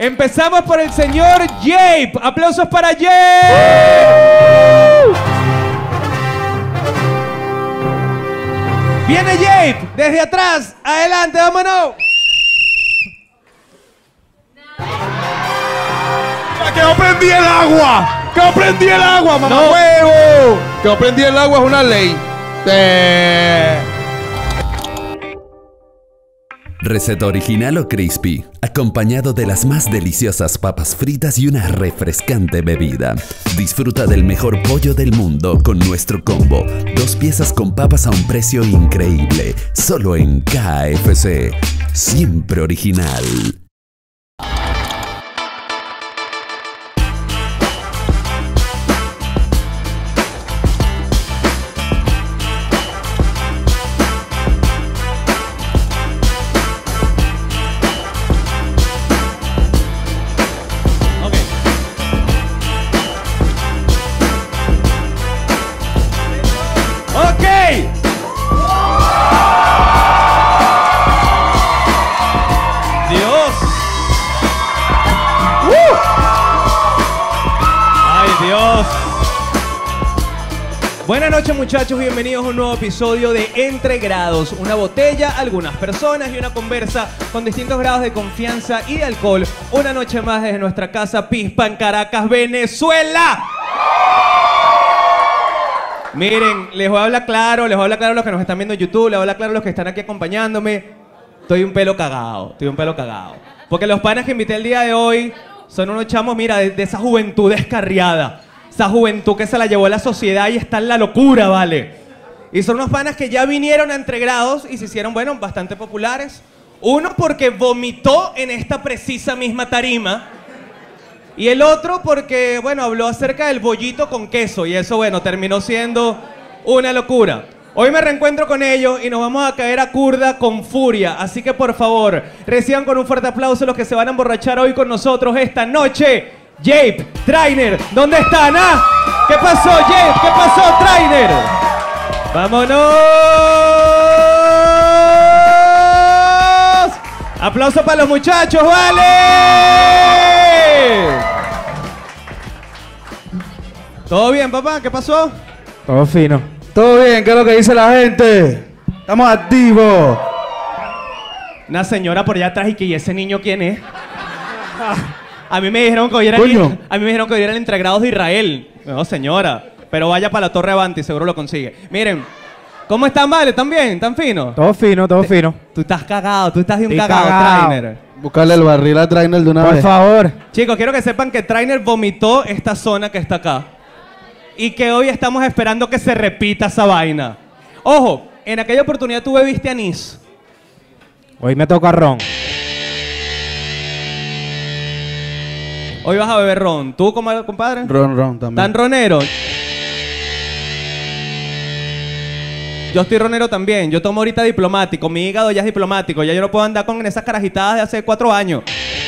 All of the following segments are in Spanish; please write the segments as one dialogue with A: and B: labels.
A: Empezamos por el señor Jape. Aplausos para Jape. Viene Jape desde atrás. Adelante, vámonos.
B: ¡Que no prendí el agua! ¡Que no prendí el agua, mamá
A: No.
B: huevo! ¡Que no prendí el agua es una ley!
C: Receta original o crispy, acompañado de las más deliciosas papas fritas y una refrescante bebida. Disfruta del mejor pollo del mundo con nuestro combo. 2 piezas con papas a un precio increíble. Solo en KFC. Siempre original.
A: Buenas noches, muchachos, bienvenidos a un nuevo episodio de Entre Grados. Una botella, algunas personas y una conversa con distintos grados de confianza y de alcohol. Una noche más desde nuestra casa Pispa en Caracas, Venezuela. Miren, les voy a hablar claro a los que nos están viendo en YouTube, les voy a hablar claro a los que están aquí acompañándome. Estoy un pelo cagado. Porque los panas que invité el día de hoy son unos chamos, mira, de esa juventud descarriada. Esa juventud que se la llevó a la sociedad y está en la locura, ¿vale? Y son unos panas que ya vinieron a Entre Grados y se hicieron, bueno, bastante populares. Uno porque vomitó en esta precisa misma tarima. Y el otro porque, bueno, habló acerca del bollito con queso. Y eso, bueno, terminó siendo una locura. Hoy me reencuentro con ellos y nos vamos a caer a curda con furia. Así que, por favor, reciban con un fuerte aplauso los que se van a emborrachar hoy con nosotros esta noche. Jape, Trainer, ¿dónde están? ¿Ah? ¿Qué pasó, Jape? ¿Qué pasó, Trainer? ¡Vámonos! ¡Aplauso para los muchachos, vale! ¿Todo bien, papá? ¿Qué pasó?
B: Todo fino. Todo bien, ¿qué es lo que dice la gente? Estamos activos.
A: Una señora por allá atrás y que ¿y ese niño quién es? A mí me dijeron que hoy era el Entre Grados de Israel. No, señora. Pero vaya para la Torre Avanti, seguro lo consigue. Miren, ¿cómo están, vale? ¿Están bien? ¿Están finos?
B: Todo fino, todo fino.
A: Tú estás cagado, tú estás de un cagado, Trainer.
B: Buscarle el barril a Trainer de una vez. Por favor.
A: Chicos, quiero que sepan que Trainer vomitó esta zona que está acá. Y que hoy estamos esperando que se repita esa vaina. Ojo, en aquella oportunidad tú bebiste anís.
B: Hoy me toca ron.
A: Hoy vas a beber ron. ¿Tú, compadre?
B: Ron también.
A: ¿Tan ronero? Yo estoy ronero también. Yo tomo ahorita diplomático. Mi hígado ya es diplomático. Ya yo no puedo andar con esas carajitadas de hace 4 años.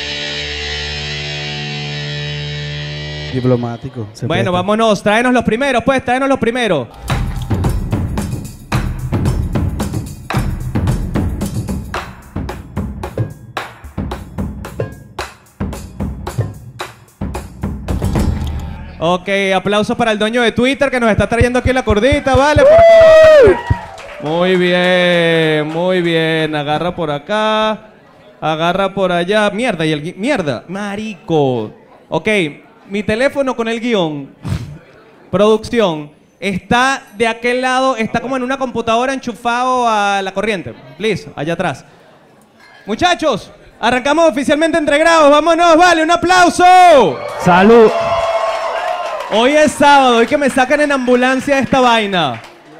B: Diplomático.
A: Bueno, vámonos. Tráenos los primeros, pues. Tráenos los primeros. Ok, aplausos para el dueño de Twitter que nos está trayendo aquí la cordita, ¿vale? Por favor. Muy bien. Agarra por acá, agarra por allá. Mierda, mierda, marico. Ok, mi teléfono con el guión, producción, está de aquel lado, está como en una computadora enchufado a la corriente. Please, allá atrás. Muchachos, arrancamos oficialmente Entre Grados. Vámonos, vale, un aplauso.
B: ¡Salud!
A: Hoy es sábado, hoy que me sacan en ambulancia esta vaina.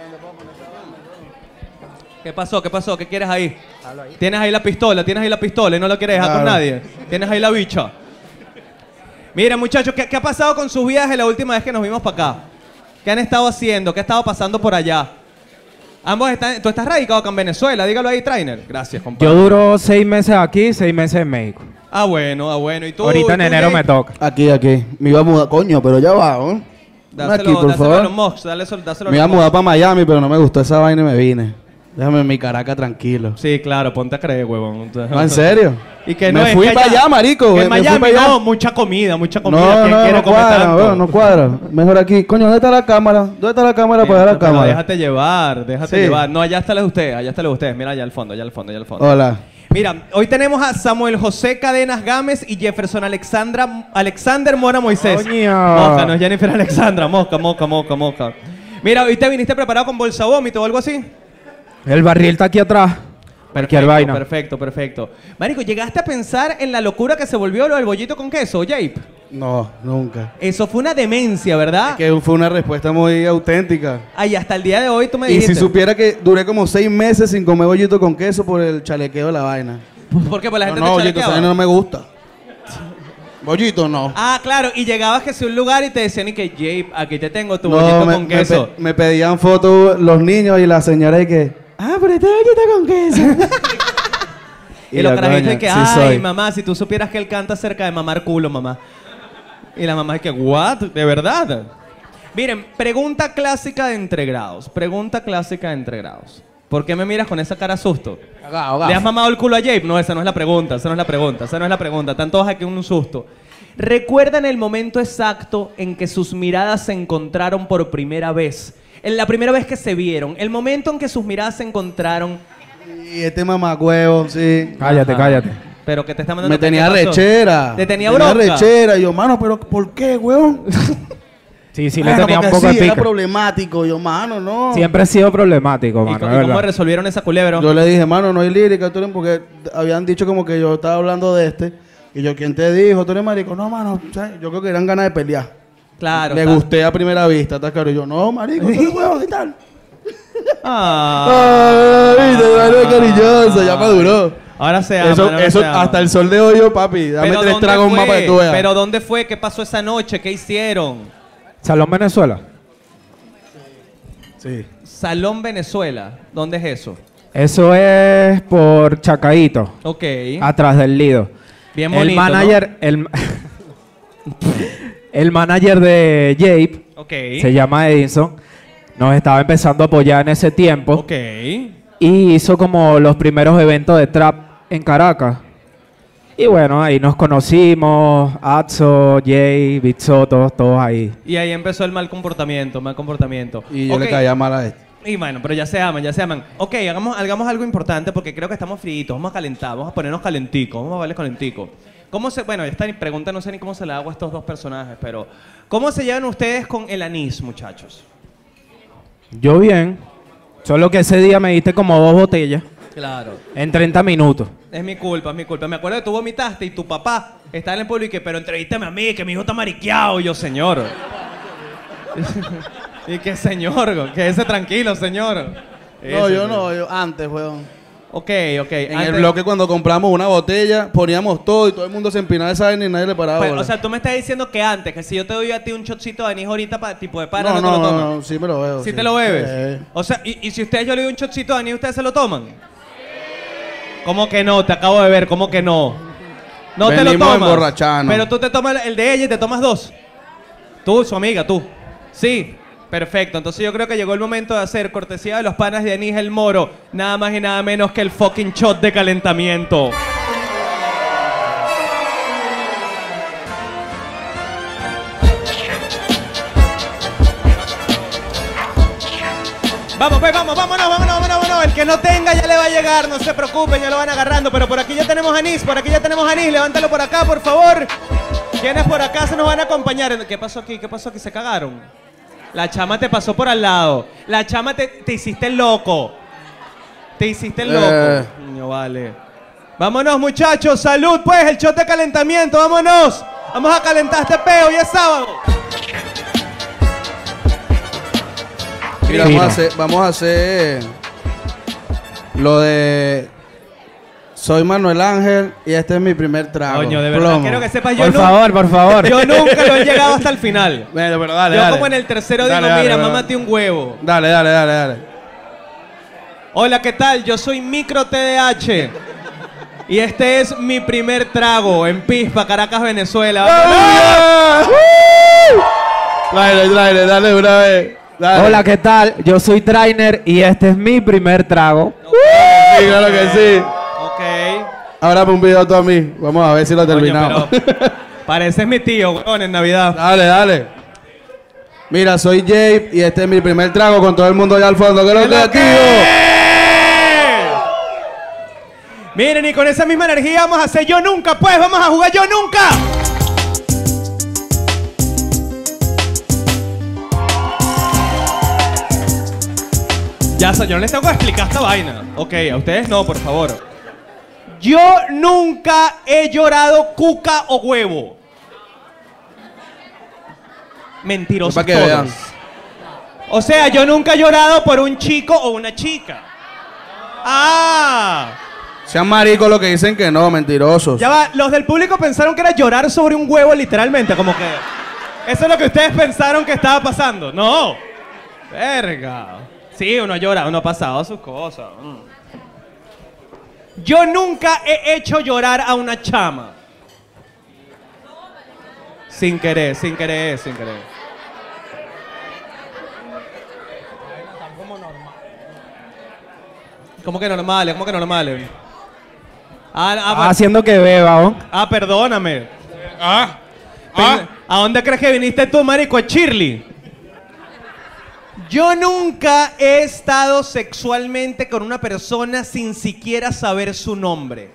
A: ¿Qué pasó? ¿Qué quieres ahí? Tienes ahí la pistola y no la quieres dejar con nadie. Tienes ahí la bicha. Miren, muchachos, ¿qué ha pasado con sus vidas de la última vez que nos vimos para acá? ¿Qué han estado haciendo? ¿Qué ha estado pasando por allá? Ambos están... ¿Tú estás radicado acá en Venezuela? Dígalo ahí, Trainer. Gracias, compadre.
D: Yo duro 6 meses aquí, 6 meses en México.
A: Ah, bueno. ¿Y tú?
D: Ahorita en enero me toca.
B: Aquí. Me iba a mudar, coño, pero ya va, ¿eh?
A: Dáselo a los Mox, dáselo.
B: Me iba a mudar para Miami, pero no me gustó esa vaina y me vine. Déjame en mi Caracas tranquilo.
A: Sí, claro, ponte a creer, huevón.
B: No, ¿en serio?
A: Y que
B: me
A: es
B: fui
A: que
B: para allá, marico.
A: Que en
B: me fui
A: Miami,
B: para allá.
A: no, mucha comida, mucha comida.
B: No,
A: ¿Quién quiere
B: no
A: comer
B: cuadra,
A: tanto?
B: weón, no cuadra. Mejor aquí. Coño, ¿dónde está la cámara? ¿Dónde está la cámara para ver la
A: Pero
B: cámara?
A: déjate llevar, déjate
B: Sí.
A: llevar. No, allá está la de ustedes, allá está la de ustedes. Mira, allá al fondo, allá al fondo, allá al fondo.
B: Hola.
A: Mira, hoy tenemos a Samuel José Cadenas Gámez y Jefferson Alexander Mora Moisés.
D: Coño.
A: Mosca, no es Jennifer Alexandra, mosca. Mira, hoy te viniste preparado con bolsa vómito o algo así.
D: El barril está aquí atrás. Cualquier vaina.
A: Perfecto. Marico, ¿llegaste a pensar en la locura que se volvió lo del bollito con queso, Jape?
B: No, nunca.
A: Eso fue una demencia, ¿verdad?
B: Que fue una respuesta muy auténtica.
A: Ay, hasta el día de hoy tú me
B: Y
A: dijiste.
B: si supiera que duré como 6 meses sin comer bollito con queso por el chalequeo de la vaina.
A: ¿Por qué? Pues la gente
B: No,
A: te
B: bollito, esa
A: chalequeaba.
B: vaina no me gusta. Bollito no.
A: Ah, claro, y llegabas que si un lugar y te decían y que Jape, aquí te tengo tu
B: No,
A: bollito con queso.
B: me pedían fotos los niños y la señora y que... Ah, pero este bollito con queso.
A: Y los
B: yo,
A: carajitos
B: coño,
A: de que,
B: sí
A: ay,
B: soy.
A: mamá, si tú supieras que él canta cerca de mamar culo, mamá. Y la mamá es que, ¿what? ¿De verdad? Miren, pregunta clásica de entre grados. ¿Por qué me miras con esa cara susto?
B: Cagao,
A: ¿Le has mamado el culo a Jape? No, esa no es la pregunta. Están todos aquí en un susto. ¿Recuerdan el momento exacto en que sus miradas se encontraron por primera vez? En la primera vez que se vieron. El momento en que sus miradas se encontraron.
B: Y este mamagüevo, sí.
D: Cállate.
A: Pero que te está mandando.
B: Me
A: ¿qué
B: tenía
A: pasó?
B: rechera.
A: Te tenía bronca.
B: rechera. Y yo, mano, pero ¿por qué, weón?
D: Sí, le
B: Bueno,
D: tenía un
B: porque
D: poco de
B: sí, era
D: pica.
B: problemático. Yo, mano, no.
D: Siempre he sido problemático,
A: ¿Y
D: mano.
A: cómo,
D: es verdad.
A: resolvieron esa culebra?
B: Yo le dije, mano, no hay lírica, tú eres porque habían dicho como que yo estaba hablando de este. Y yo, ¿quién te dijo? Tú eres marico. No, mano, ¿sabes? Yo creo que eran ganas de pelear.
A: Claro.
B: Le gusté a primera vista, ¿estás claro? Y yo, no, marico, tú eres huevón y tal.
A: Ah.
B: Ay, te salió cariñoso, ya maduró.
A: Ahora se aman,
B: Eso,
A: ahora
B: eso
A: se aman.
B: hasta el sol de hoy, yo, papi. Dame
A: Pero
B: 3
A: ¿dónde
B: tragos
A: fue?
B: más para que tú veas.
A: Pero ¿dónde fue? ¿Qué pasó esa noche? ¿Qué hicieron?
D: Salón Venezuela.
B: Sí.
A: Salón Venezuela. ¿Dónde es eso?
D: Eso es por Chacaíto,
A: Ok.
D: atrás del Lido.
A: Bien bonito,
D: el manager, el manager de Jape
A: Ok.
D: se llama Edison. Nos estaba empezando a apoyar en ese tiempo.
A: Ok.
D: Y hizo como los primeros eventos de trap en Caracas. Y bueno, ahí nos conocimos, Atso, Jay, Bitsoto, todos ahí.
A: Y ahí empezó el mal comportamiento.
B: Y yo
A: Ok.
B: le caía mal a este.
A: Y bueno, pero ya se aman. Ok, hagamos algo importante porque creo que estamos fritos. Vamos a calentar, vamos a ponernos calenticos. Vamos a verles calenticos. Bueno, esta pregunta no sé ni cómo se la hago a estos dos personajes, pero ¿cómo se llevan ustedes con el anís, muchachos?
D: Yo bien, solo que ese día me diste como 2 botellas
A: Claro.
D: en 30 minutos.
A: Es mi culpa. Me acuerdo que tú vomitaste y tu papá estaba en el pueblo y que, pero entrevístame a mí, que mi hijo está mariqueado. Y yo, señor. Y que, señor, quédese tranquilo, señor.
B: No, yo no, yo antes, weón.
A: Ok.
B: En el bloque cuando compramos una botella, poníamos todo y todo el mundo se empinaba esa vaina y nadie le paraba
A: Pues,
B: bola.
A: o sea, tú me estás diciendo que antes, que si yo te doy a ti un shotcito de anís ahorita para tipo de pana,
B: no,
A: no te lo tomas.
B: no, sí me lo veo.
A: ¿Sí te lo bebes?
B: Sí.
A: O sea, y si ustedes yo le doy un shotcito de anís, ¿ustedes se lo toman? ¿Cómo que no? Te acabo de ver, ¿cómo que no? No te lo
B: Venimos
A: tomas.
B: emborrachanos.
A: Pero tú te tomas el de ella y te tomas 2. Tú, su amiga, tú. Sí, perfecto. Entonces yo creo que llegó el momento de hacer cortesía de los panas de Anís el Moro, nada más y nada menos que el fucking shot de calentamiento. Vamos, pues, vámonos. El que no tenga ya le va a llegar, no se preocupen, ya lo van agarrando. Pero por aquí ya tenemos anís, levántalo por acá, por favor. ¿Quiénes por acá se nos van a acompañar? ¿Qué pasó aquí? ¿Se cagaron? La chama te pasó por al lado. La chama te hiciste el loco. Niño, vale. Vámonos, muchachos, salud, pues, el shot de calentamiento, vámonos. Vamos a calentar este peo, hoy es sábado.
B: Mira, vamos a hacer lo de soy Manuel Ángel y este es mi primer trago.
A: Coño, de verdad,
B: Plomo.
A: quiero que sepas,
D: Por favor.
A: yo nunca lo he llegado hasta el final.
B: Bueno, pero dale,
A: Yo
B: dale.
A: como en el tercero
B: Dale,
A: digo,
B: dale,
A: mira,
B: dale.
A: mámate un huevo.
B: Dale.
A: Hola, ¿qué tal? Yo soy Micro TDH. Y este es mi primer trago en Pispa, Caracas, Venezuela.
B: Dale, una vez. Dale.
D: Hola, ¿qué tal? Yo soy Trainer y este es mi primer trago.
B: Sí, claro que sí.
A: Ok.
B: Ahora un video tú a mí. Vamos a ver si lo terminamos.
A: Coño, pero pareces mi tío, weón, en Navidad.
B: Dale, dale. Mira, soy Jay y este es mi primer trago con todo el mundo allá al fondo. ¿Qué es lo que es, tío?
A: Miren, y con esa misma energía vamos a hacer Yo Nunca, pues. Vamos a jugar Yo Nunca. Ya, yo no les tengo que explicar esta vaina. Ok, a ustedes no, por favor. Yo nunca he llorado cuca o huevo. Mentirosos
B: Para que
A: todos.
B: vean.
A: O sea, yo nunca he llorado por un chico o una chica. Ah.
B: Sean maricos lo que dicen que no, mentirosos.
A: Ya va, los del público pensaron que era llorar sobre un huevo literalmente, como que... Eso es lo que ustedes pensaron que estaba pasando. No. Verga. Sí, uno llora, uno ha pasado sus cosas. Yo nunca he hecho llorar a una chama. Sin querer, sin querer, sin querer. ¿Cómo que normales? ¿Cómo que normales?
D: Haciendo que beba, ¿no?
A: Perdóname. ¿A dónde crees que viniste tú, marico? ¿A Shirley? Yo nunca he estado sexualmente con una persona sin siquiera saber su nombre.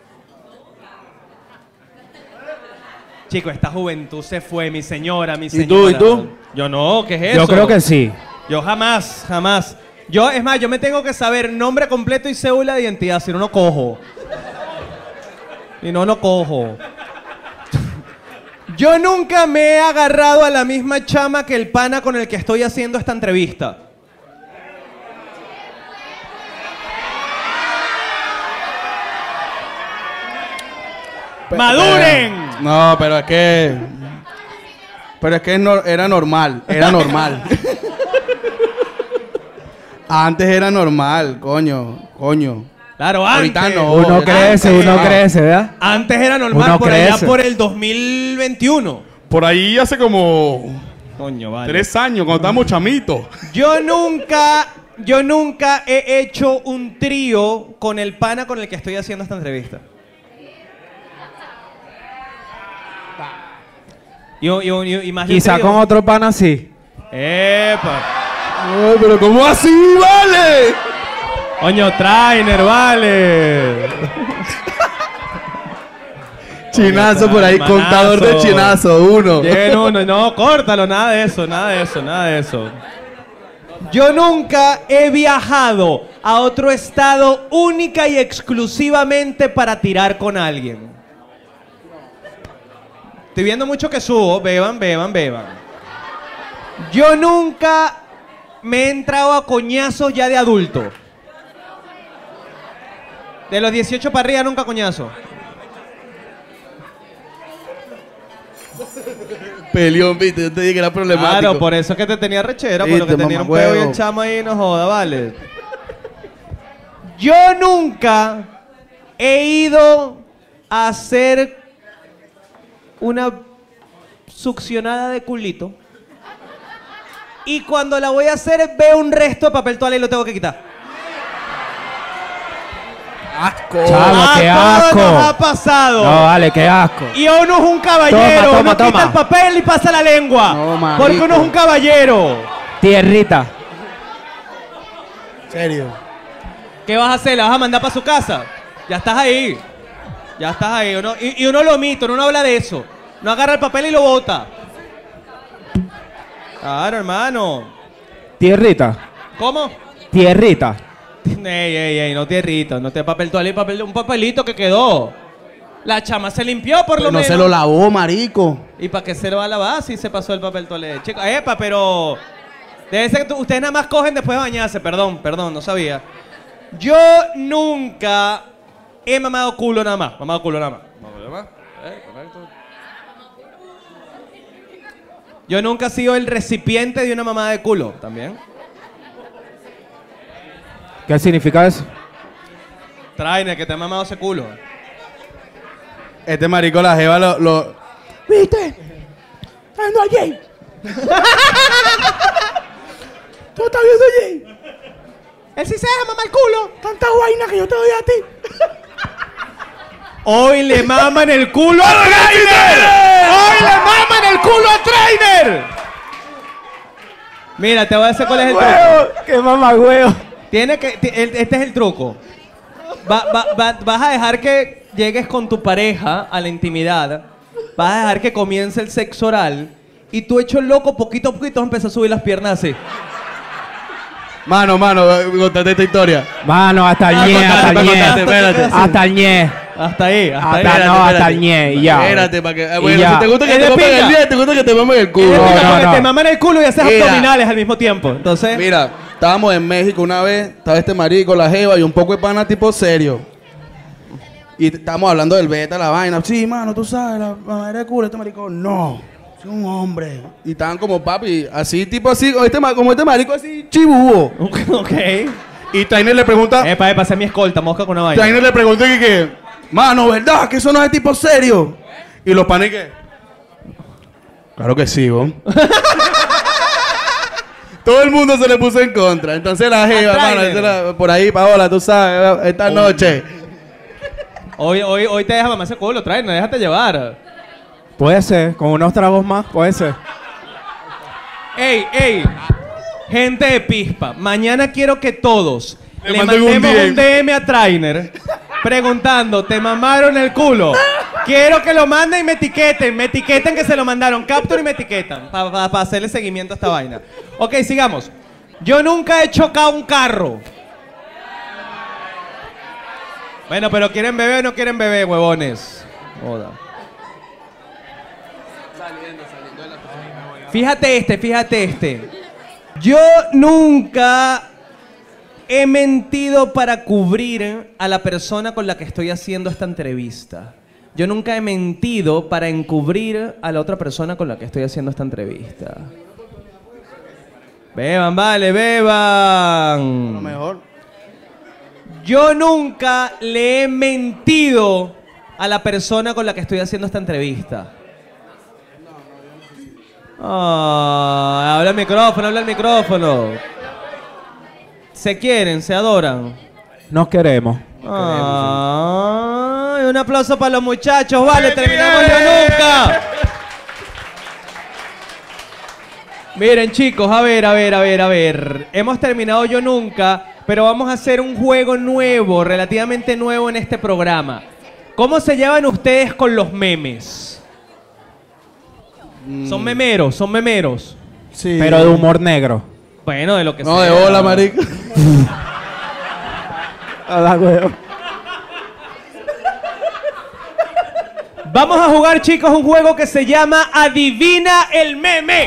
A: Chico, esta juventud se fue, mi señora, mi señora.
B: ¿Y tú?
A: Yo no, ¿qué es eso?
D: Yo creo que sí.
A: Yo jamás, jamás. Yo, es más, yo me tengo que saber nombre completo y cédula de identidad, si no, no cojo. Y no, no cojo. Yo nunca me he agarrado a la misma chama que el pana con el que estoy haciendo esta entrevista. ¡Maduren!
B: No, pero es que... Pero es que era normal, era normal. Antes era normal, coño.
A: Claro, antes.
B: Ahorita no.
D: Uno crece, ¿verdad?
A: Antes era normal,
D: Uno
A: por allá
D: crece.
A: por el 2021.
E: Por ahí hace como
A: Coño, vale.
E: 3 años, cuando estábamos chamitos.
A: Yo nunca he hecho un trío con el pana con el que estoy haciendo esta entrevista. Y más de un
D: Quizá
A: trío.
D: con otro pan así.
A: ¡Epa!
B: Ay, pero ¿cómo así, vale?
A: Coño, Trainer, vale.
B: Chinazo por ahí,
A: Manazo.
B: contador de chinazo, 1.
A: No, córtalo, nada de eso. Yo nunca he viajado a otro estado única y exclusivamente para tirar con alguien. Estoy viendo mucho que subo. Beban. Yo nunca me he entrado a coñazos ya de adulto. De los 18 para arriba nunca coñazo.
B: Peleón, viste, yo te dije que era problemático.
A: Claro, por eso es que te tenía rechera, por lo que
B: Viste,
A: tenía un
B: mamahuevo.
A: peo y el chamo ahí, no joda, vale. Yo nunca he ido a hacer una succionada de culito y cuando la voy a hacer veo un resto de papel toalla y lo tengo que quitar.
B: Asco.
D: Chamo, qué asco.
A: Todo nos ha pasado.
D: No, vale, qué asco.
A: Y uno es un caballero,
D: Toma,
A: uno quita
D: toma.
A: el papel y pasa la lengua.
B: No, marico.
A: porque uno es un caballero.
D: Tierrita.
B: Serio.
A: ¿Qué vas a hacer? ¿La vas a mandar para su casa? Ya estás ahí. Y uno lo omite, uno no habla de eso. No agarra el papel y lo bota. Claro, hermano.
D: Tierrita.
A: ¿Cómo?
D: Tierrita.
A: Ey, no tierrito, no te papel toalla y un papelito que quedó. La chama se limpió por lo
B: No
A: menos.
B: se lo lavó, marico.
A: ¿Y para qué se lo va a lavar si se pasó el papel toalla? Chico, pero... Debe ser que ustedes nada más cogen después de bañarse. Perdón, no sabía. Yo nunca he mamado culo nada más. Yo nunca he sido el recipiente de una mamada de culo, también.
D: ¿Qué significa eso?
A: Trainer, que te ha mamado ese culo.
B: Este marico, la jeva lo... ¿Viste? Ando allí. ¿Tú estás viendo allí?
A: Él sí se deja mamar el culo.
B: Tanta vaina que yo te doy a ti.
A: Hoy le maman el culo a Trainer. Hoy le maman el culo a Trainer. Mira, te voy a decir cuál es el truco.
D: ¡Qué mamagüeo!
A: Este es el truco. Vas a dejar que llegues con tu pareja a la intimidad. Vas a dejar que comience el sexo oral. Y tú, hecho el loco, poquito a poquito empiezas a subir las piernas así.
B: Mano, contate esta historia.
D: Mano, hasta el ñe, hasta el ñe.
B: Espérate.
D: Hasta el ñe.
A: Hasta ahí, hasta ahí.
D: Hasta el ñe, y ya.
B: Espérate, para que...
D: Y
B: Bueno,
D: ya.
B: si te gusta que
A: Es
B: te
A: de
B: mamen
A: pinga.
B: el día, te gusta que te mamen el culo.
A: Es de pinga,
D: no,
A: porque
D: no.
A: te maman el culo y haces
B: Mira.
A: abdominales al mismo tiempo. Entonces,
B: Mira, estábamos en México una vez, estaba este marico, la jeva y un poco de pana tipo serio. Y estábamos hablando del beta, la vaina. Sí, mano, tú sabes, la madre de culo, este marico, no, soy un hombre. Y estaban como papi, así, tipo así, como este marico así, chibúo.
A: ok.
B: Y Trainer le pregunta,
A: Epa, esa es mi escolta, mosca con una vaina.
B: Trainer le pregunta que, mano, ¿verdad? Que eso no es tipo serio. Y los panes que, claro que sí, ¿no? Todo el mundo se le puso en contra. Entonces la jeva, mano, por ahí, Paola, tú sabes, esta noche.
A: Hoy te deja mamar ese culo, Trainer, déjate llevar.
D: Puede ser, con unos tragos más, puede ser.
A: Ey, gente de Pispa, mañana quiero que todos le
B: manden un
A: mandemos un
B: DM.
A: DM a Trainer preguntando, ¿te mamaron el culo? Quiero que lo manden y me etiqueten que se lo mandaron, capture y me etiquetan para hacerle seguimiento a esta vaina. Ok, sigamos. Yo nunca he chocado un carro. Bueno, pero ¿quieren beber o no quieren beber, huevones? Joda. Fíjate este. Yo nunca he mentido para cubrir a la persona con la que estoy haciendo esta entrevista. Yo nunca he mentido para encubrir a la otra persona con la que estoy haciendo esta entrevista. Beban, vale, beban.
B: Lo mejor.
A: Yo nunca le he mentido a la persona con la que estoy haciendo esta entrevista. Habla el micrófono. Se quieren, se adoran.
D: Nos queremos.
A: Un aplauso para los muchachos, vale, terminamos Yo Nunca. Miren, chicos, a ver. Hemos terminado Yo Nunca, pero vamos a hacer un juego nuevo, relativamente nuevo en este programa. ¿Cómo se llevan ustedes con los memes? Son memeros.
B: Sí.
D: Pero de humor negro.
A: Bueno, de lo que sea.
B: No, de hola, marico.
A: Vamos a jugar, chicos, un juego que se llama Adivina el Meme.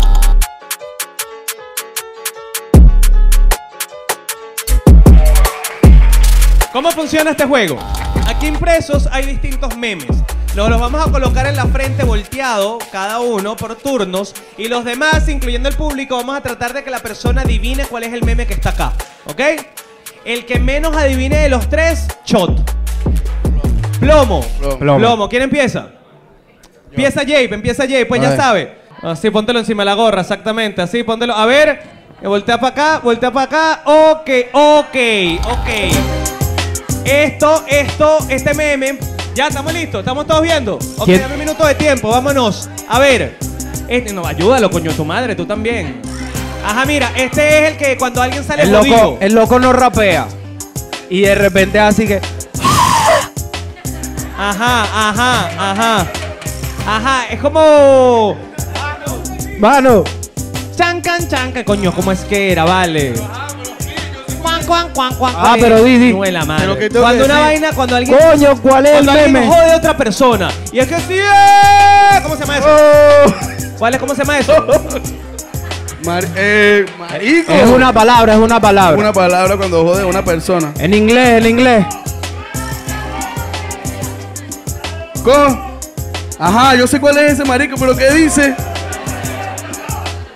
A: ¿Cómo funciona este juego? Aquí impresos hay distintos memes. Nos los vamos a colocar en la frente volteado, cada uno por turnos. Y los demás, incluyendo el público, vamos a tratar de que la persona adivine cuál es el meme que está acá. ¿Ok? El que menos adivine de los tres, shot. Plomo. ¿Quién empieza? Empieza Jay, pues ya sabe. Así, póntelo encima de la gorra, exactamente. Así, póntelo. A ver, voltea para acá. Ok. Este meme. Ya, estamos listos, estamos todos viendo. Ok,
D: ¿Quién?
A: dame un minuto de tiempo, vámonos. A ver. No, ayúdalo, coño, tu madre, tú también. Ajá, mira, este es el que cuando alguien sale jodido.
D: El loco no rapea. Y de repente así que...
A: Ajá, es como...
D: Mano.
A: Chancan, coño, ¿cómo es que era? Vale. Cuan.
D: Pero di.
A: No es la madre.
B: Pero que tengo
A: Cuando
B: que
A: una
B: decir.
A: vaina, cuando alguien...
D: Coño, ¿cuál es el
A: Cuando alguien
D: meme?
A: jode a otra persona. Y es que sí, ¿cómo se llama eso? ¿Cómo se llama eso?
B: Marico.
D: Es una palabra.
B: Una palabra cuando jode a una persona.
D: En inglés.
B: Ajá, yo sé cuál es ese, marico, pero ¿qué dice?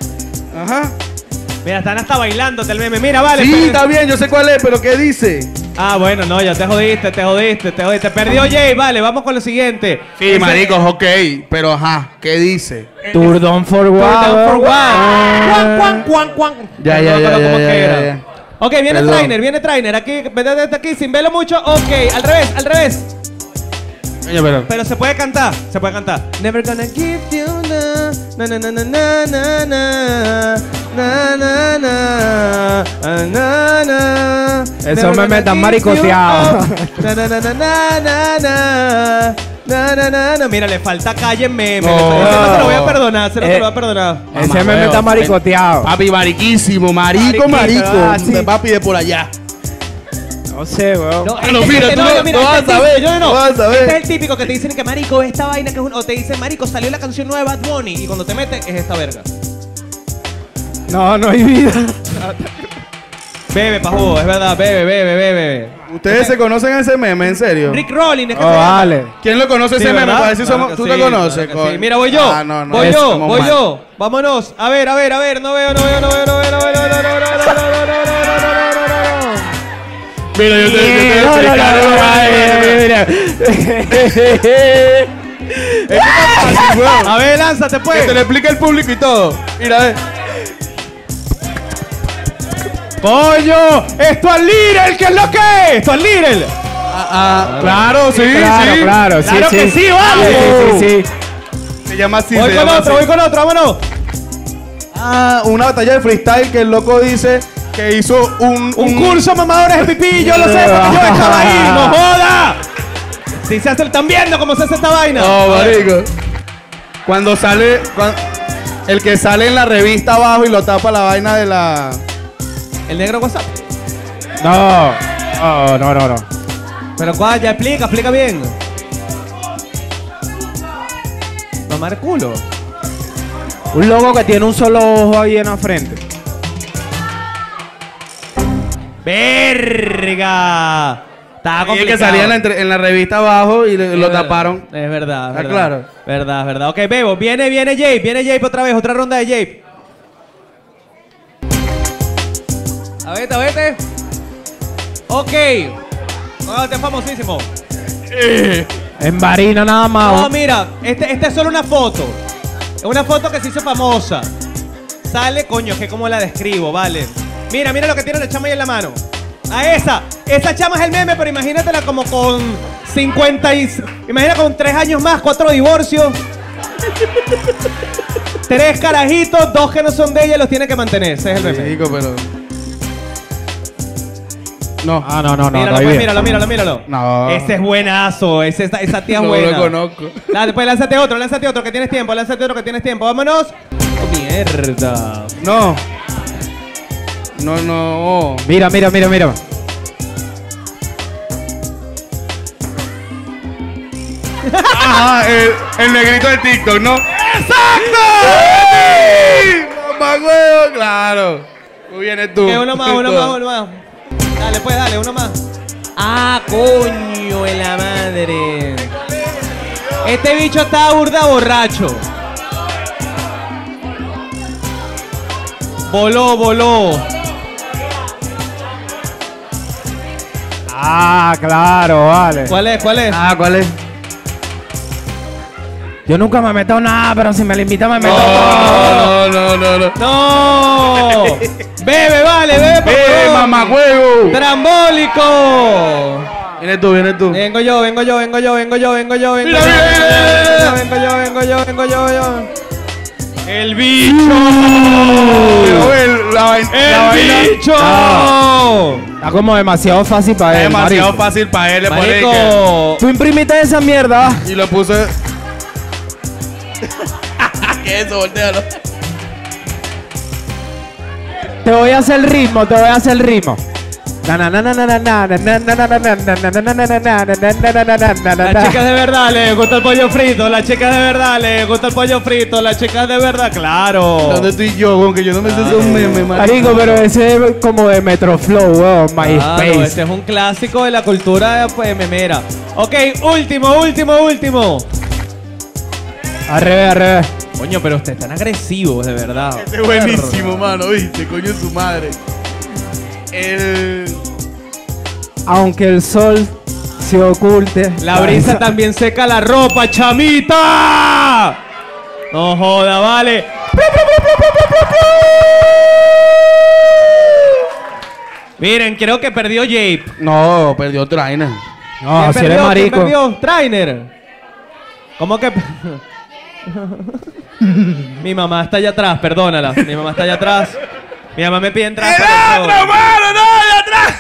B: Ajá.
A: Mira, están hasta bailándote el meme. Mira, vale.
B: Sí,
A: pero-
B: está bien, yo sé cuál es, pero ¿qué dice?
A: Ah, bueno, no, ya te jodiste. Perdió Jay, vale, vamos con lo siguiente.
B: Sí,
A: Ese-
B: maricos, ok. Pero ajá, ¿qué dice?
D: Tour Down for
A: Down
D: What.
A: for what? Cuan.
B: Ya.
A: Ok, viene
B: Perdón.
A: trainer. Aquí, vete desde aquí, sin verlo mucho. Ok, al revés.
B: Coño, pero...
A: Pero se puede cantar. Never gonna give you na na na na na na na na na na.
D: Eso
A: Never
D: me
A: gonna
D: metan
A: give
D: maricoteado.
A: you up. Na na na na na na. Mira, le falta calle en meme.
B: No.
A: Se lo voy a perdonar, se lo voy a perdonar.
D: Ese
B: Mamá,
D: me
B: huevo.
D: está maricoteado.
B: Papi, mariquísimo, marico.
D: sí.
B: Papi de por allá.
D: No sé, weón.
A: No,
B: mira, tú no vas a saber, no vas a saber.
A: Este es el típico que te dicen que marico, esta vaina que es un... O te dicen, marico, salió la canción nueva de Bad Bunny. Y cuando te metes, es esta verga.
D: No hay vida.
A: Bebe, pajú, es verdad, bebe.
B: ¿Ustedes se conocen a ese meme, en serio?
A: Rick Rolling, es que
D: Oh,
A: se llama.
D: vale.
B: ¿Quién lo conoce
A: Sí,
B: ese meme?
A: ¿verdad?
B: Para ver si
A: Claro
B: somos...
A: que
B: ¿Tú
A: sí,
B: te conoces?
A: claro que
B: coño?
A: sí. Mira, voy yo.
B: Ah, no.
A: Voy
B: Estamos mal.
A: yo. Vámonos. A ver. No veo.
B: Mira, yo te
A: A ver, lánzate,
B: Que
A: pues.
B: te lo explica el público y todo. Mira, ve.
A: ¡Coño! ¡Esto es Little! ¿Qué es lo que es? ¡Esto es Little!
B: Claro, sí, sí.
D: Claro, sí,
A: ¡Claro que sí, vale!
D: Sí.
B: Se llama así.
A: Voy
B: se
A: con
B: llama
A: otro,
B: así.
A: vámonos.
B: Una batalla de freestyle que el loco dice que hizo un
A: Curso mamadores de pipí, yo lo sé, porque yo estaba ahí, ¡no joda! Si se hace, están viendo cómo se hace esta vaina.
B: No, marico. Cuando sale... el que sale en la revista abajo y lo tapa la vaina de la...
A: El negro WhatsApp.
D: No.
A: Pero cuál, ya explica bien. Mamar el culo.
D: Un logo que tiene un solo ojo ahí en la frente.
A: ¡Verga! Estaba
B: Y el
A: complicado.
B: que salía en la revista abajo y lo taparon.
A: Es verdad.
B: ¿Está
A: verdad.
B: claro?
A: Verdad. Ok, Bebo, viene Jape otra vez, otra ronda de Jape. A vete. Ok. No, este es famosísimo.
D: En Barina nada más.
A: No, mira, este es solo una foto. Es una foto que se hizo famosa. Sale, coño, que cómo la describo, vale. Mira lo que tiene la chama ahí en la mano. A esa chama es el meme, pero imagínatela como con 50 y... Imagina con 3 años más, 4 divorcios. 3 carajitos, 2 que no son de ella, los tiene que mantener. Ese es el meme.
B: Marico, pero... No.
D: No.
A: Míralo, pues, míralo.
B: No.
A: Ese es buenazo, esa tía es
B: No
A: buena.
B: lo conozco.
A: Dale, pues lánzate otro, que tienes tiempo, vámonos. Oh, mierda.
B: No.
D: Mira.
B: Ajá, el negrito de TikTok, ¿no? ¡Exacto! ¡Mamá huevo! Claro. Tú vienes tú.
A: Uno más. Dale, uno más. Ah, coño de la madre. Este bicho está burda borracho. Voló.
D: Ah, claro, vale.
A: ¿Cuál es?
B: ¿Cuál es?
D: Yo nunca me meto nada, pero si me lo invitan me meto.
B: No.
A: ¡No! Bebe, por favor.
B: Mamá huevo!
A: ¡Trambólico!
B: Vienes tú.
A: Vengo yo.
B: Mira.
A: ¡El bicho!
B: La vaina.
A: ¡El bicho!
D: Está como demasiado fácil para
B: Es
D: él.
B: demasiado
D: marico.
B: fácil para él. le pone que-
A: Marico.
D: Tú imprimiste esa mierda.
B: Y lo puse. ¿Qué es eso? Voltealo.
D: Te voy a hacer el ritmo.
A: La chica es de verdad, le gusta el pollo frito. La chica es de verdad, le gusta el pollo frito. La chica es de verdad, claro.
B: ¿Dónde estoy yo? Aunque yo no me sé esos memes,
D: Marico, pero ese es como de Metroflow, weón.
A: Claro,
D: MySpace.
A: este es un clásico de la cultura pues, memera. Ok, último.
D: Al revés.
A: Coño, pero ustedes están agresivos, de verdad.
B: Este es buenísimo, mano, ¿viste? Coño su madre. El...
D: Aunque el sol se oculte.
A: La brisa también seca la ropa, chamita. No joda, vale. Miren, creo que perdió Jape.
B: No, perdió Trainer.
D: No,
A: ¿Quién
D: si eres
A: perdió? ¿Quién
D: marico.
A: perdió? Trainer. ¿Cómo que? Mi mamá está allá atrás, perdónala. Mi mamá está allá atrás. Mi mamá me pide entrar.
B: ¡El otro, mano! ¡No, allá atrás!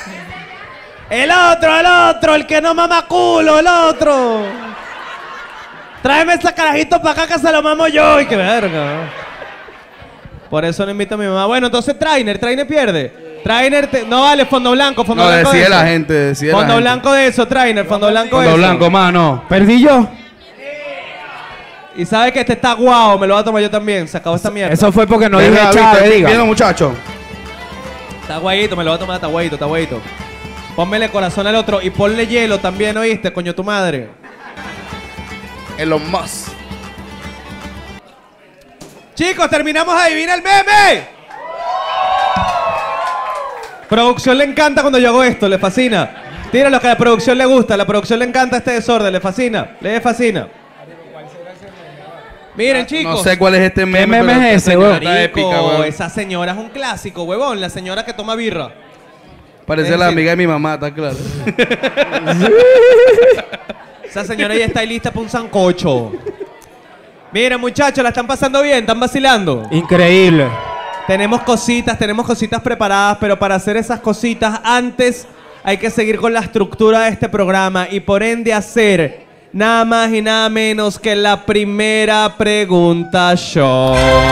A: El otro, el que no mama culo, el otro. Tráeme ese carajito para acá que se lo mamo yo. Y qué verga. Por eso no invito a mi mamá. Bueno, entonces Trainer pierde. Trainer, no vale, fondo blanco, fondo
B: No,
A: blanco.
B: decide
A: de
B: la
A: eso.
B: gente, decide la
A: Fondo
B: gente.
A: blanco de eso, Trainer, fondo blanco de
B: Fondo
A: eso.
B: blanco, mano.
D: Perdí yo.
A: Y sabe que este está guau, me lo voy a tomar yo también. Se acabó esta mierda.
D: Eso fue porque no
B: Venga,
D: dije
B: David,
D: Chávez,
B: ¿estás
D: diga.
B: viendo, muchacho?
A: Está guayito, me lo voy a tomar, está guayito, está guayito. Pónmele corazón al otro y ponle hielo también, ¿oíste? Coño, tu madre.
B: Elon Musk.
A: Chicos, terminamos de adivinar el meme. Producción le encanta cuando yo hago esto, le fascina. Tira lo que a la producción le gusta, a la producción le encanta este desorden, le fascina, le fascina. Miren, chicos.
B: No sé cuál es este meme.
D: meme
B: pero
D: es
B: esta
D: ese,
B: señora
D: huevón?
B: está
A: Marico,
B: épica, huevón.
A: esa señora es un clásico, huevón. La señora que toma birra.
B: Parece
A: Es
B: la
A: decir-
B: amiga de mi mamá, está claro.
A: Esa señora ya está ahí lista para un sancocho. Miren, muchachos, la están pasando bien, están vacilando.
D: Increíble.
A: Tenemos cositas preparadas, pero para hacer esas cositas antes hay que seguir con la estructura de este programa y por ende hacer nada más y nada menos que la primera pregunta show.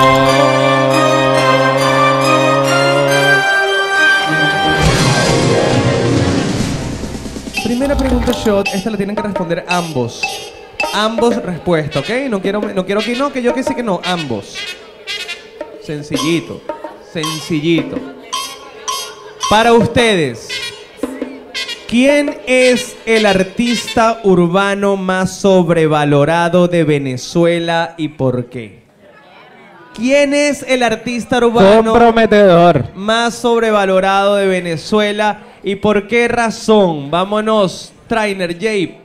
A: Primera pregunta shot, esta la tienen que responder ambos. Ambos respuesta, ¿ok? No quiero que no, que yo que sí que no, ambos. Sencillito, sencillito. Para ustedes, ¿quién es el artista urbano más sobrevalorado de Venezuela y por qué? ¿Quién es el artista urbano
D: Comprometedor.
A: más sobrevalorado de Venezuela y por qué razón? Vámonos, Trainer Jape.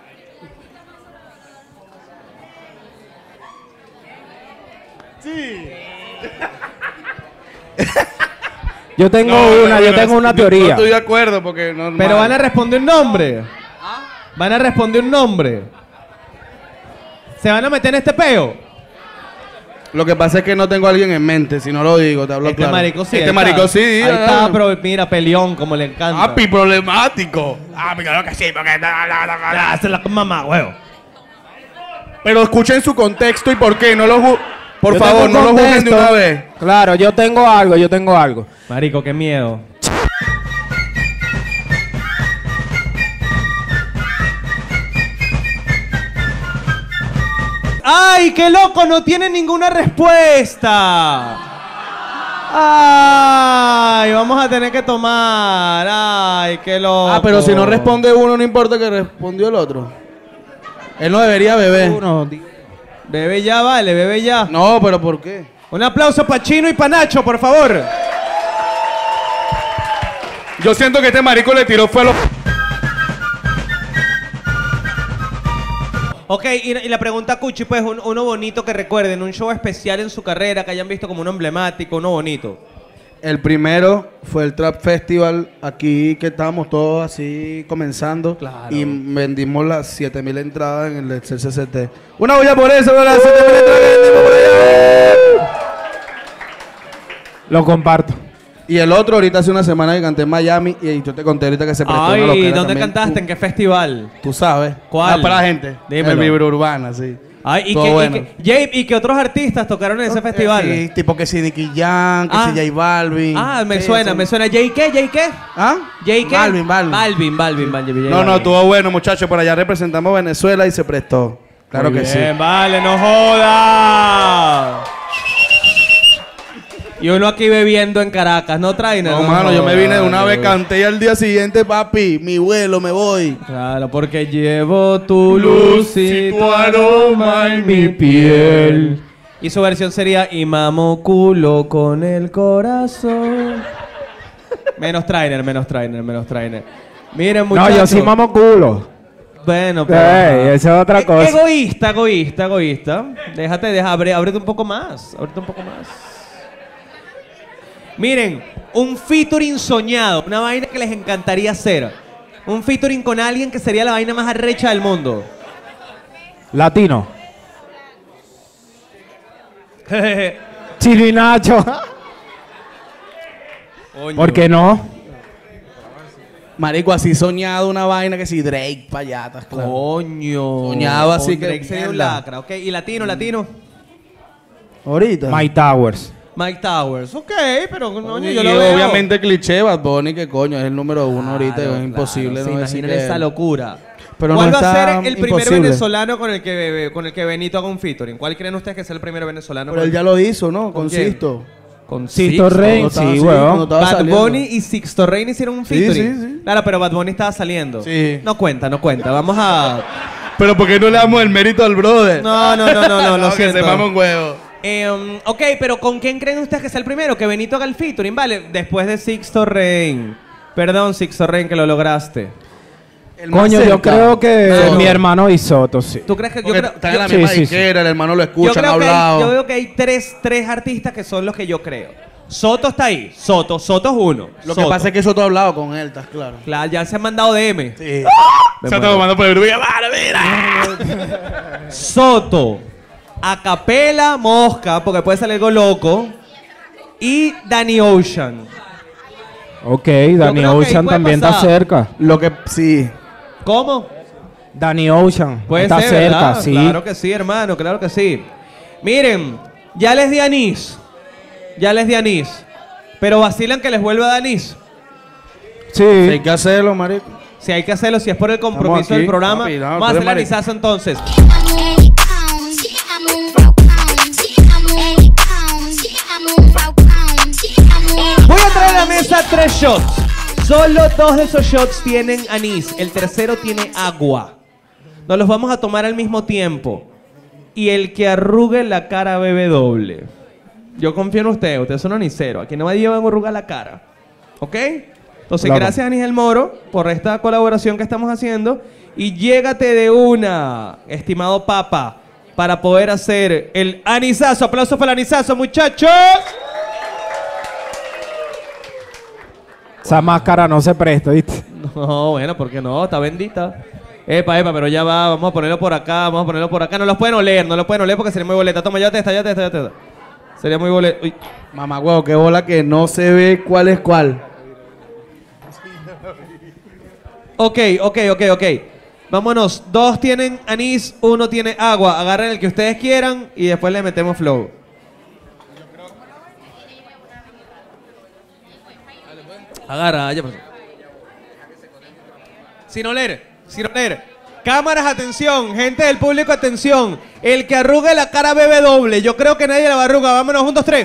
D: Yo tengo una
B: No
D: teoría.
B: estoy de acuerdo porque no.
A: Pero van a responder un nombre. Van a responder un nombre. ¿Se van a meter en este peo?
B: Lo que pasa es que no tengo a alguien en mente. Si no lo digo, te hablo
A: Este
B: claro.
A: marico sí.
B: Este
A: ahí
B: marico
A: está.
B: sí.
A: Ahí está, pero mira, peleón, como le encanta.
B: Papi, problemático.
E: Claro que sí, porque...
A: Ya, se la mamá, huevo.
B: Pero escuchen su contexto y por qué. No lo Por
D: Yo
B: favor,
D: tengo
B: no lo juzguen de
D: contexto.
B: una vez.
D: Claro, yo tengo algo.
A: Marico, qué miedo. ¡Ay, qué loco! No tiene ninguna respuesta. ¡Ay! Vamos a tener que tomar. ¡Ay, qué loco!
B: Ah, pero si no responde uno, no importa que respondió el otro. Él no debería beber.
A: Bebe ya, vale, bebe ya.
B: No, pero ¿por qué?
A: Un aplauso para Chino y para Nacho, por favor.
B: Yo siento que este marico le tiró fue a los...
A: Ok, y la pregunta, Cuchi, pues uno bonito que recuerden, un show especial en su carrera que hayan visto como uno emblemático, uno bonito.
B: El primero fue el Trap Festival, aquí que estábamos todos así comenzando.
A: Claro.
B: Y vendimos las 7000 entradas en el del CCCT. Una olla por eso, las 7000 entradas que vendimos por allá.
D: Lo comparto.
B: Y el otro, ahorita hace una semana que canté en Miami y yo te conté ahorita que se prestó una
A: Ay,
B: loquera
A: ¿dónde
B: también.
A: cantaste? ¿En qué festival?
B: Tú sabes.
A: ¿Cuál?
B: Ah, para la gente.
A: Dímelo.
B: En Vibra Urbana, sí.
A: Ay, ¿y
B: Todo
A: qué,
B: bueno.
A: ¿y qué otros artistas tocaron en ese festival?
B: Sí, tipo que si Nicky Jam, que
A: Ah.
B: si J Balvin.
A: Ah, me
B: Sí,
A: suena,
B: son-
A: me suena. ¿Jay qué? ¿Jay qué?
B: ¿Ah?
A: ¿Jay qué?
B: Balvin.
A: Balvin.
B: No, estuvo bueno, muchachos. Por allá representamos Venezuela y se prestó. Claro
A: Muy
B: que sí.
A: bien, vale, no joda. Y uno aquí bebiendo en Caracas, ¿no, Trainer?
B: No, mano, yo me vine de una vez,
A: cantar.
B: canté y al día siguiente, papi, mi vuelo, me voy.
A: Claro, porque llevo tu luz y tu aroma en mi piel. Y su versión sería y mamo culo con el corazón. Menos trainer. Miren,
D: No,
A: muchachos.
D: yo sí mamo culo.
A: Bueno,
D: Ey, eso es otra cosa.
A: Egoísta. Ábrete un poco más. Miren, un featuring soñado, una vaina que les encantaría hacer. Un featuring con alguien que sería la vaina más arrecha del mundo.
D: Latino. Chino y Nacho. ¿Por qué no?
B: Marico, así soñado una vaina que si Drake, payatas, claro.
A: Coño.
B: Soñado así
A: Con
B: que
A: Drake sería un
B: mierda.
A: lacra. Ok, y latino.
B: Ahorita.
D: Mike Towers.
A: Mike Towers. Ok, pero coño,
B: Y
A: yo lo veo.
B: obviamente cliché, Bad Bunny, que coño, es el número uno ahorita,
A: Claro,
B: es imposible
A: claro.
B: no
A: Se
B: decir
A: imaginen
B: que
A: esa
B: él.
A: locura.
B: Pero
A: ¿Cuál
B: no
A: va a
B: está
A: ser el primer
B: imposible.
A: venezolano con el que Benito haga un featuring? ¿Cuál creen ustedes que sea el primer venezolano?
B: Pero él ya lo hizo, ¿no?
A: ¿Con
B: Con
A: quién?
B: Sisto.
A: Con
D: Sixto Rey,
B: Cuando estaba
D: sí,
B: así,
D: weón.
B: cuando estaba
A: Bad
B: saliendo.
A: Bunny y Sixto Rey hicieron un
B: Sí,
A: featuring.
B: sí, sí.
A: Claro, pero Bad Bunny estaba saliendo.
B: Sí.
A: No cuenta. Vamos a...
B: Pero ¿por qué no le damos el mérito al brother?
A: No, lo
B: que
A: siento.
B: se mama un huevo.
A: Ok, pero ¿con quién creen ustedes que sea el primero? Que Benito haga el featuring, ¿vale? Después de Sixto Rey. Perdón, Sixto Rey, que lo lograste.
B: El más
D: Coño, yo
B: cerca.
D: creo que
B: No.
D: mi hermano Isoto, sí.
A: ¿Tú crees que
B: Porque
A: yo creo...
B: están en la
D: sí,
B: misma
D: sí, sí.
B: disquera, el hermano lo
A: Yo
B: escucha, han
A: creo que
B: hablado.
A: yo veo que hay tres artistas que son los que yo creo. Soto está ahí. Soto es uno.
B: Lo que
A: Soto.
B: pasa es que eso tú has hablado con él, estás claro.
A: Claro, ya se han mandado DM.
B: Sí.
A: Me
B: Se está
A: muero.
B: tomando por el grupo y mira.
A: Soto, Acapela, Mosca, porque puede salir algo loco. Y Danny Ocean.
D: Ok,
A: creo
D: Danny
A: que ahí
D: Ocean
A: puede
D: también
A: pasar.
D: está cerca.
B: Lo que sí.
A: ¿Cómo?
D: Danny Ocean
A: Puede
D: está
A: ser,
D: cerca,
A: ¿verdad?
D: sí.
A: Claro que sí, hermano, claro que sí. Miren, ya les di anís. Pero vacilan que les vuelva a dar anís.
D: Sí.
B: Hay que hacerlo, marico.
A: Si hay que hacerlo, si es por el compromiso
B: aquí,
A: del programa,
B: papi, no,
A: vamos a
B: tú
A: hacer
B: eres
A: el
B: marico.
A: anisazo entonces. Voy a traer a la mesa 3 shots. Solo 2 de esos shots tienen anís. El tercero tiene agua. Nos los vamos a tomar al mismo tiempo. Y el que arrugue la cara bebe doble. Yo confío en ustedes son aniceros. Aquí no me llevan a arrugar la cara. ¿Ok? Entonces,
D: Claro.
A: gracias Ángel Moro por esta colaboración que estamos haciendo. Y llégate de una, estimado Papa, para poder hacer el anisazo. Aplausos para el anisazo, muchachos.
D: Esa máscara no se presta, ¿viste?
A: No, bueno, ¿por qué no? Está bendita. Epa, pero ya va. Vamos a ponerlo por acá, No los pueden oler porque sería muy boleta. Toma, ya te está. Sería muy boleta. Uy.
B: Mamá huevo, qué bola que no se ve cuál es cuál.
A: Ok. Vámonos. 2 tienen anís, 1 tiene agua. Agarren el que ustedes quieran y después le metemos flow. Agarra, ya pasó. Sin oler. Cámaras, atención. Gente del público, atención. El que arrugue la cara bebe doble. Yo creo que nadie la va a arrugar. Vámonos, 1, 2, 3.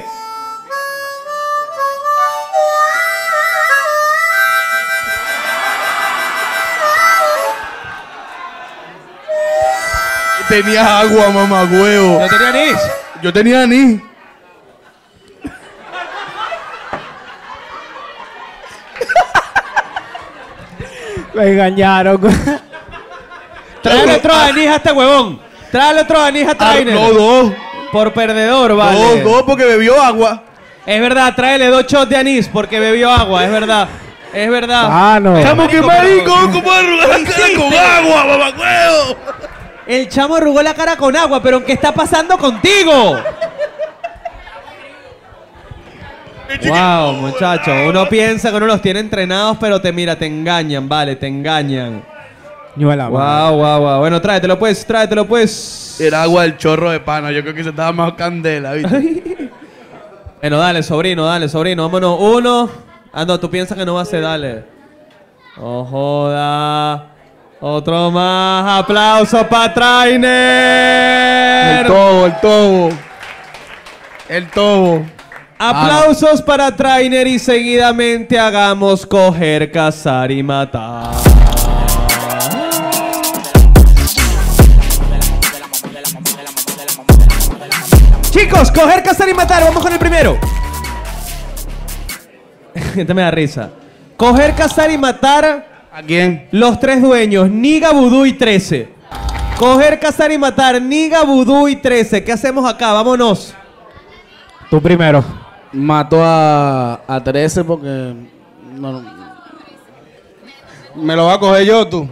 B: Tenía agua, mamá huevo.
A: ¿No tenía anís?
B: Yo tenía anís.
D: Me engañaron.
A: Tráele otro anís a este huevón. Tráele otro anís a Trainer.
B: No, dos.
A: Por perdedor, vale.
B: Dos porque bebió agua.
A: Es verdad, tráele 2 shots de anís porque bebió agua, es verdad.
D: Ah, no.
B: Chamo, qué marico,
A: pero-
B: ¿cómo arrugar la cara
A: hiciste?
B: con agua, mamá huevo?
A: El chamo arrugó la cara con agua, pero ¿qué está pasando contigo? Wow, muchachos, uno piensa que uno los tiene entrenados, pero te engañan, vale, te engañan.
D: Ñuela, mano.
A: Wow. Bueno, tráetelo pues.
B: Era agua del chorro de pana. Yo creo que se estaba más candela, ¿viste?
A: Bueno, dale, sobrino, vámonos. 1. Ah, no, tú piensas que no va a ser, dale. Oh, joda. Otro más. Aplauso para Trainer.
B: El tobo.
A: Aplausos para Trainer y seguidamente hagamos coger, cazar y matar. Chicos, coger, cazar y matar. Vamos con el primero. Este me da risa. Coger, cazar y matar
B: ¿A quién?
A: Los tres dueños, Niga, Vudú y 13. Coger, cazar y matar, Niga, Vudú y 13. ¿Qué hacemos acá? Vámonos.
D: Tú primero.
B: Mato a 13 porque... no, me lo va a coger yo, tú.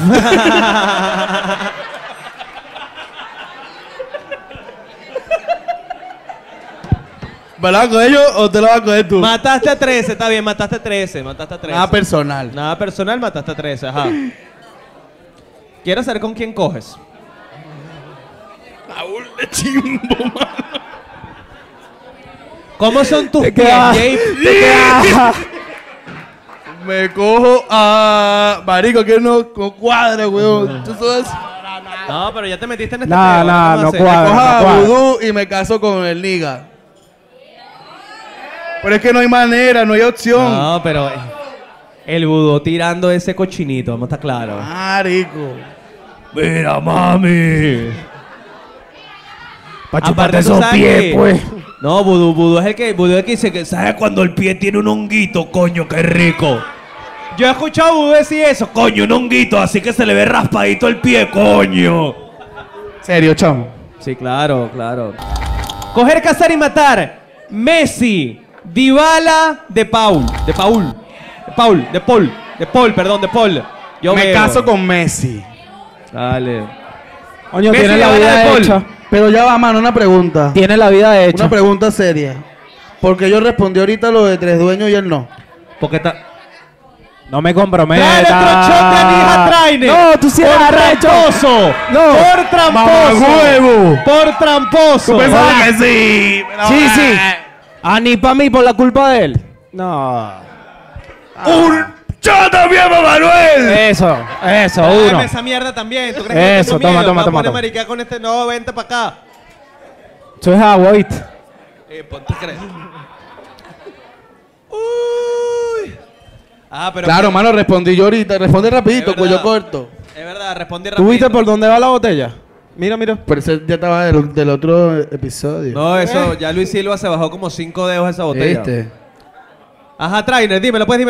B: ¿Me lo vas a coger yo o te lo vas a coger tú?
A: Mataste a 13, está bien, mataste a 13, mataste a 13.
B: Nada personal.
A: Nada personal, mataste a 13, ajá. Quiero saber con quién coges.
B: Raúl de chimbo, mano.
A: ¿Cómo son tus
D: Te
A: pies,
D: queda-
A: Jay?
D: te queda-
B: Me cojo a... Marico, que no cuadra, weón. ¿Tú sabes?
A: No, pero ya te metiste en este
D: No,
A: peo,
D: no,
A: vamos a
D: no
A: hacer?
D: cuadra.
B: Cojo a
D: cuadra.
B: Vudú y me caso con el Niga. Pero es que no hay manera, no hay opción.
A: No, pero el Vudú tirando ese cochinito, vamos a estar claros.
B: Marico.
A: Mira, mami.
D: Pa'
A: Aparte,
D: chuparte
A: tú
D: esos
A: sabes
D: pies,
A: que-
D: pues.
A: No, Vudú es el que dice que ¿sabes cuando el pie tiene un honguito, coño, qué rico? Yo he escuchado a Vudú decir eso, coño, un honguito, así que se le ve raspadito el pie, coño.
B: Serio, chamo.
A: Sí, claro, claro. Coger, cazar y matar. Messi, Dybala, de Paul. Perdón, de Paul. Yo
B: Me
A: veo.
B: caso con Messi.
A: Dale.
D: Coño,
A: Messi,
D: tiene la
A: Dybala,
D: vida
A: de Paul.
D: hecha.
B: Pero ya va, mano, una pregunta.
D: Tiene la vida hecha.
B: Una pregunta seria. Porque yo respondí ahorita lo de tres dueños y él no.
A: Porque está...
D: No me comprometas.
A: ¡Trae el tronchón de Anija Trainer!
D: No, tú sí eres
A: ¡Por
D: arrecho.
A: tramposo!
D: No.
A: ¡Por tramposo!
B: ¡Mamahuevo!
A: ¡Por tramposo!
B: Pensaba que sí.
D: Sí, sí. Ah, ni para mí por la culpa de él. No.
B: ¡Yo también, Manuel!
D: Eso,
A: Dame
D: uno.
A: esa mierda también. ¿Tú crees que
D: Eso,
A: yo tengo
D: toma,
A: miedo?
D: toma,
A: Me voy a
D: toma,
A: poner
D: toma.
A: marica con este... No, vente para acá.
D: Eso es agua, ¿viste?
A: ¿Tú crees? Uy. Ah, pero...
B: Claro, mano, respondí yo ahorita. Responde rapidito,
A: Es
B: cuello
A: verdad.
B: corto.
A: Es verdad, respondí rápido.
D: ¿Tú viste por dónde va la botella? Mira, mira.
B: Pero ese ya estaba del otro episodio.
A: No, eso... Ya Luis Silva se bajó como 5 dedos de esa botella.
B: ¿Viste?
A: Ajá, Trainer, dímelo pues.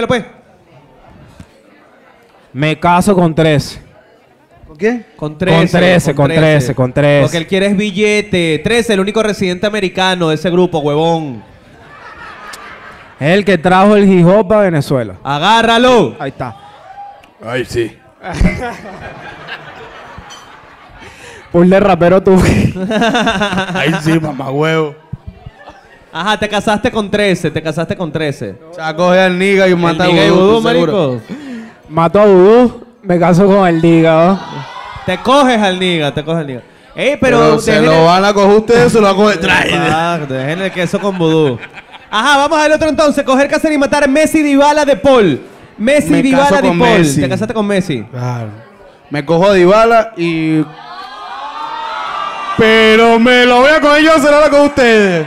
D: Me caso con 13.
B: ¿Con quién?
A: Con 13.
D: Con 13.
A: Porque él quiere es billete. 13, el único residente americano de ese grupo, huevón.
D: Es el que trajo el hip hop a Venezuela.
A: Agárralo.
D: Ahí está.
B: Ay, sí.
D: Pul de rapero tú.
B: Ay, sí, mamá huevo.
A: Ajá, te casaste con 13.
B: O sea, coge al Niga y mata a
A: El Niga y
B: Vudú,
A: Vudú,
B: estoy seguro.
A: marico.
D: Mato a Vudú, me caso con el Diga.
A: Te coges al Niga. Ey,
B: Pero
A: pero...
B: se
A: dejen
B: lo
A: el-
B: van a coger ustedes, se lo va a coger Trainer.
A: Exacto, dejen el queso con Vudú. Ajá, vamos al otro entonces. Coger, cazar y matar. Messi, Dybala, de Paul. Messi,
B: Me
A: Dybala,
B: caso
A: de
B: con
A: Paul.
B: Messi.
A: Te casaste con Messi.
B: Claro. Me cojo a Dybala y... Pero me lo voy a coger yo, se lo voy a coger ustedes.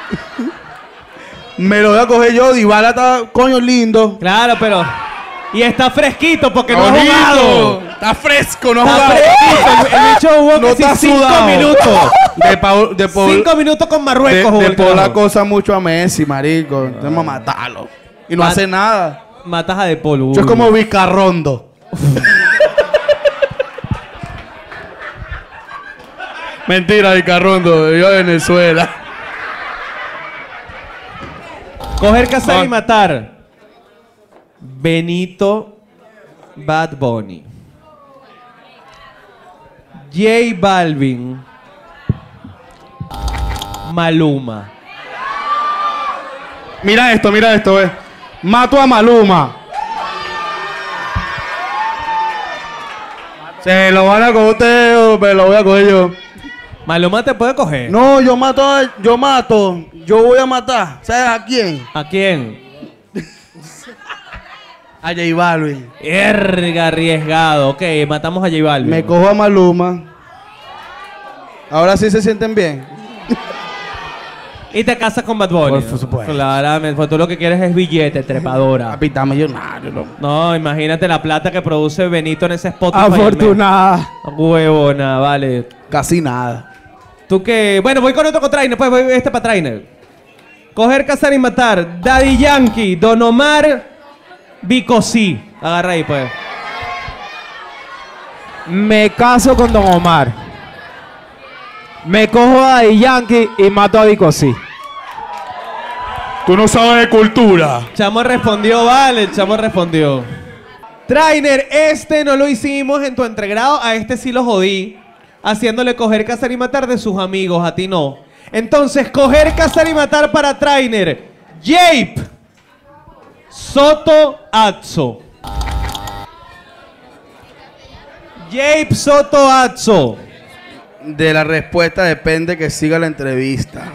B: Me lo voy a coger yo, Dybala está, coño, lindo.
A: Claro, pero... Y está fresquito porque no ha
B: Bonito.
A: jugado.
B: Está fresco, no ha
A: Está
B: jugado.
A: fresquito. El bicho jugó
B: No
A: casi
B: está
A: 5
B: sudado.
A: minutos.
B: De Paul,
A: 5 minutos con Marruecos. jugó
B: de
A: el
B: Paul la
A: carajo.
B: cosa mucho a Messi, marico. Tenemos que matarlo. Y no
A: Ma-
B: hace nada.
A: Matas a De Paul.
B: Yo es como Vicarrondo. Mentira, Vicarrondo. Vivo en Venezuela.
A: Coger, cazar y matar. Benito Bad Bunny. J Balvin. Maluma.
B: Mira esto, Mato a Maluma. Se lo van a coger ustedes o me lo voy a coger yo.
A: Maluma te puede coger.
B: No, yo voy a matar. ¿Sabes a quién?
A: ¿A quién?
B: A J Balvin.
A: Erga, arriesgado. Ok, matamos a J Balvin.
B: Me cojo a Maluma. Ahora sí se sienten bien.
A: Y te casas con Bad Bunny.
B: Por supuesto.
A: Claramente. Pues tú lo que quieres es billete, trepadora.
B: Capitán millonario, ¿no?
A: No, imagínate la plata que produce Benito en ese Spotify.
D: Afortunada.
A: Huevona, vale.
B: Casi nada.
A: Tú que... Bueno, voy con otro con Trainer. Pues voy este para Trainer. Coger, cazar y matar. Daddy Yankee, Don Omar Bicosí. Agarra ahí, pues.
D: Me caso con Don Omar. Me cojo a Daddy Yankee y mato a Bicosí.
E: Tú no sabes de cultura.
A: Chamo respondió, vale, el chamo respondió. Trainer, este no lo hicimos en tu entregrado, a este sí lo jodí, haciéndole coger, cazar y matar de sus amigos, a ti no. Entonces, coger, cazar y matar para Trainer. Jape Soto Atzo. Jape Soto Atzo.
B: De la respuesta depende que siga la entrevista.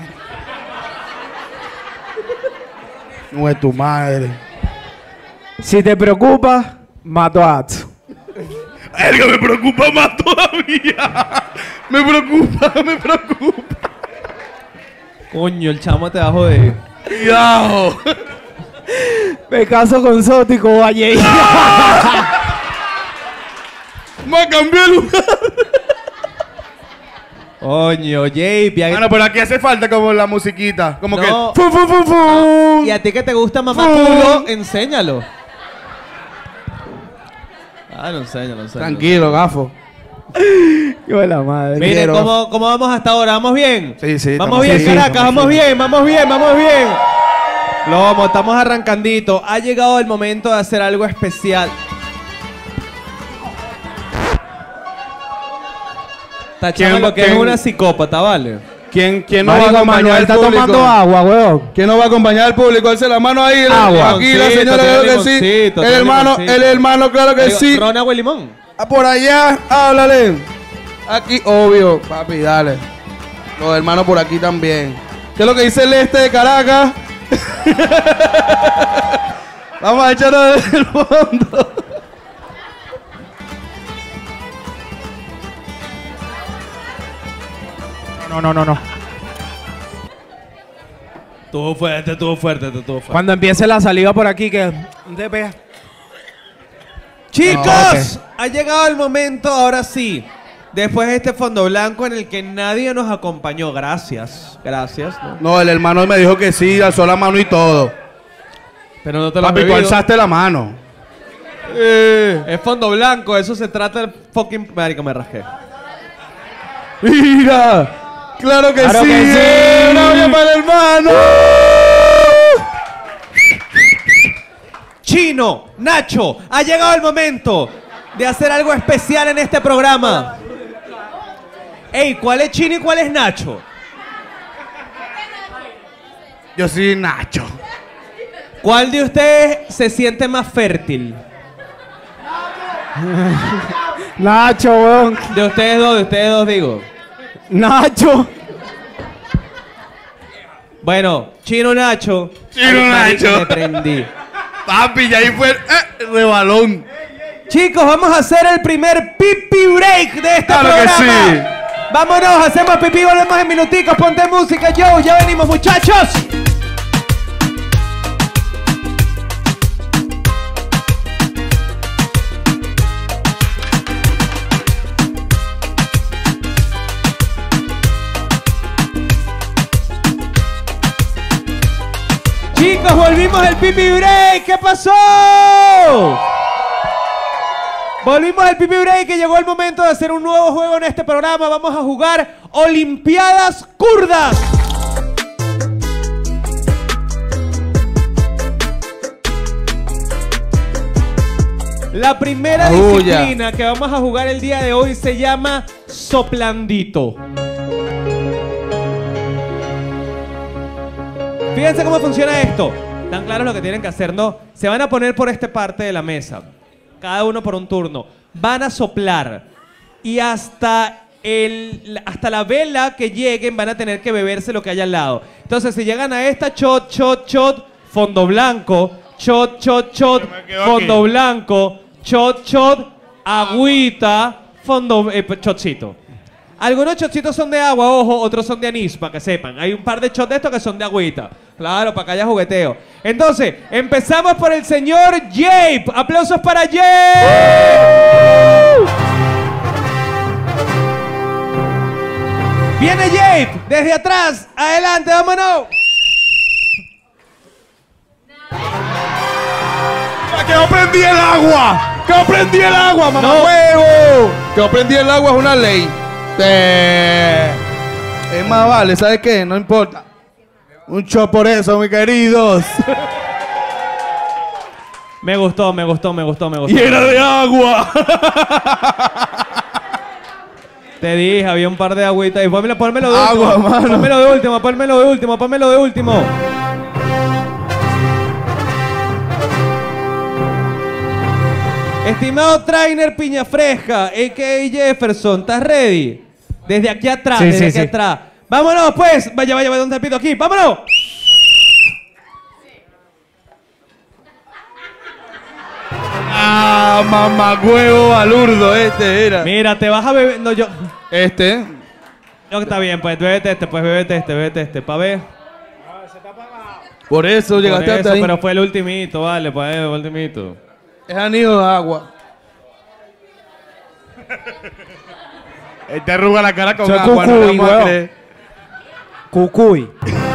B: No es tu madre.
D: Si te preocupa, mato a Atzo.
B: Verga, me preocupa más todavía. Me preocupa.
A: Coño, el chamo te va a joder.
B: Cuidado.
D: Me caso con Soto y cojo a Jay.
B: Me cambió el lugar.
A: Coño, Jape.
B: Bueno, pero aquí hace falta como la musiquita. Como
A: No.
B: que. ¡Fum, fum, fum, fum!
A: Y a ti que te gusta mamá culo, enséñalo. Ah, lo enséñalo.
B: Tranquilo, gafo.
D: Qué buena madre.
A: Miren,
B: Quiero.
A: ¿cómo vamos hasta ahora? ¿Vamos bien?
B: Sí,
A: Vamos
B: estamos
A: bien,
B: bien,
A: Caracas,
B: estamos
A: vamos bien, vamos bien, vamos bien. Lomo, estamos arrancandito. Ha llegado el momento de hacer algo especial. Tachamos lo que es una psicópata, ¿vale?
B: ¿Quién no va a
D: Marico,
B: acompañar
D: Manuel
B: al
D: está
B: público?
D: tomando agua, weón.
B: ¿Quién no va a acompañar al público? Alce la mano ahí.
D: Agua.
B: Aquí la
A: Limoncito,
B: señora,
A: tiene
B: creo que sí.
A: limoncito,
B: El
A: tiene
B: hermano,
A: limoncito.
B: el hermano, claro que
A: Digo,
B: sí.
A: Ron, agua y limón.
B: Ah, por allá, háblale. Aquí, obvio, papi, dale. Los hermanos por aquí también. ¿Qué es lo que dice el este de Caracas? Vamos a echarlo desde el fondo.
D: No.
A: Estuvo fuerte.
D: Cuando empiece la saliva por aquí, que te pega.
A: Chicos, ha llegado el momento, ahora sí. Después de este fondo blanco en el que nadie nos acompañó. Gracias. ¿no?
B: No, el hermano me dijo que sí, alzó la mano y todo.
A: Pero no te lo has
B: Papi, tú
A: bebido.
B: alzaste la mano.
A: Es fondo blanco, eso se trata del fucking... Marico, me rasqué.
B: Mira, claro que
D: Claro
B: sí.
D: que sí.
B: ¡Una olla para el hermano!
A: Chino, Nacho, ha llegado el momento de hacer algo especial en este programa. Ey, ¿cuál es Chino y cuál es Nacho?
B: Yo soy Nacho.
A: ¿Cuál de ustedes se siente más fértil?
D: Nacho, weón.
A: De ustedes dos digo.
D: Nacho.
A: Bueno, Chino, Nacho.
B: Chino,
A: Ay, marico,
B: Nacho.
A: me prendí.
B: Papi, y ahí fue el rebalón.
A: Chicos, vamos a hacer el primer pipi break de este
B: Claro que
A: programa.
B: sí.
A: Vámonos, hacemos pipí, volvemos en minuticos. Ponte música, Joe. Ya venimos, muchachos. Chicos, volvimos al pipi break. ¿Qué pasó? Volvimos al pipi break y llegó el momento de hacer un nuevo juego en este programa. Vamos a jugar Olimpiadas Kurdas. La primera
B: Aúlla.
A: disciplina que vamos a jugar el día de hoy se llama soplandito. Fíjense cómo funciona esto. Tan claro lo que tienen que hacer, ¿no? Se van a poner por esta parte de la mesa. Cada uno por un turno. Van a soplar. Y hasta la vela que lleguen van a tener que beberse lo que hay al lado. Entonces, si llegan a esta, shot, fondo blanco. Shot, fondo blanco. Shot, agüita, fondo, shotcito. Algunos shotcitos son de agua, ojo, otros son de anís, para que sepan. Hay un par de shots de estos que son de agüita. Claro, para que haya jugueteo. Entonces, empezamos por el señor Jape. ¡Aplausos para Jape! Viene Jape, desde atrás. Adelante, vámonos.
B: ¡Que no prendí el agua! ¡Que no prendí el agua, mamá
A: No.
B: huevo! Que no prendí el agua es una ley. Es más vale, ¿sabes qué? No importa. Un shot por eso, mis queridos.
A: Me gustó.
B: Y era de agua.
A: Te dije, había un par de agüitas. Y pónmelo de
B: Agua,
A: último.
B: mano.
A: Pónmelo de último. Estimado trainer Piña Fresca, a.k.a. Jefferson, ¿estás ready? Desde aquí atrás,
D: Sí.
A: atrás. ¡Vámonos, pues! Vaya, ¿dónde te pido aquí? ¡Vámonos!
B: Ah, mamá huevo balurdo, este era.
A: Mira, te vas a beber... No, yo...
B: Este.
A: No, está bien, pues bébete este, pa' ver.
B: Por eso
A: Por
B: llegaste hasta
A: eso,
B: ahí.
A: pero fue el ultimito, vale, pues el ultimito.
B: Es anillo de agua.
E: Él te arruga la cara con
D: Soy
E: agua, no
D: cucuy,
E: le vamos a
D: weón.
E: creer.
D: Cucuy.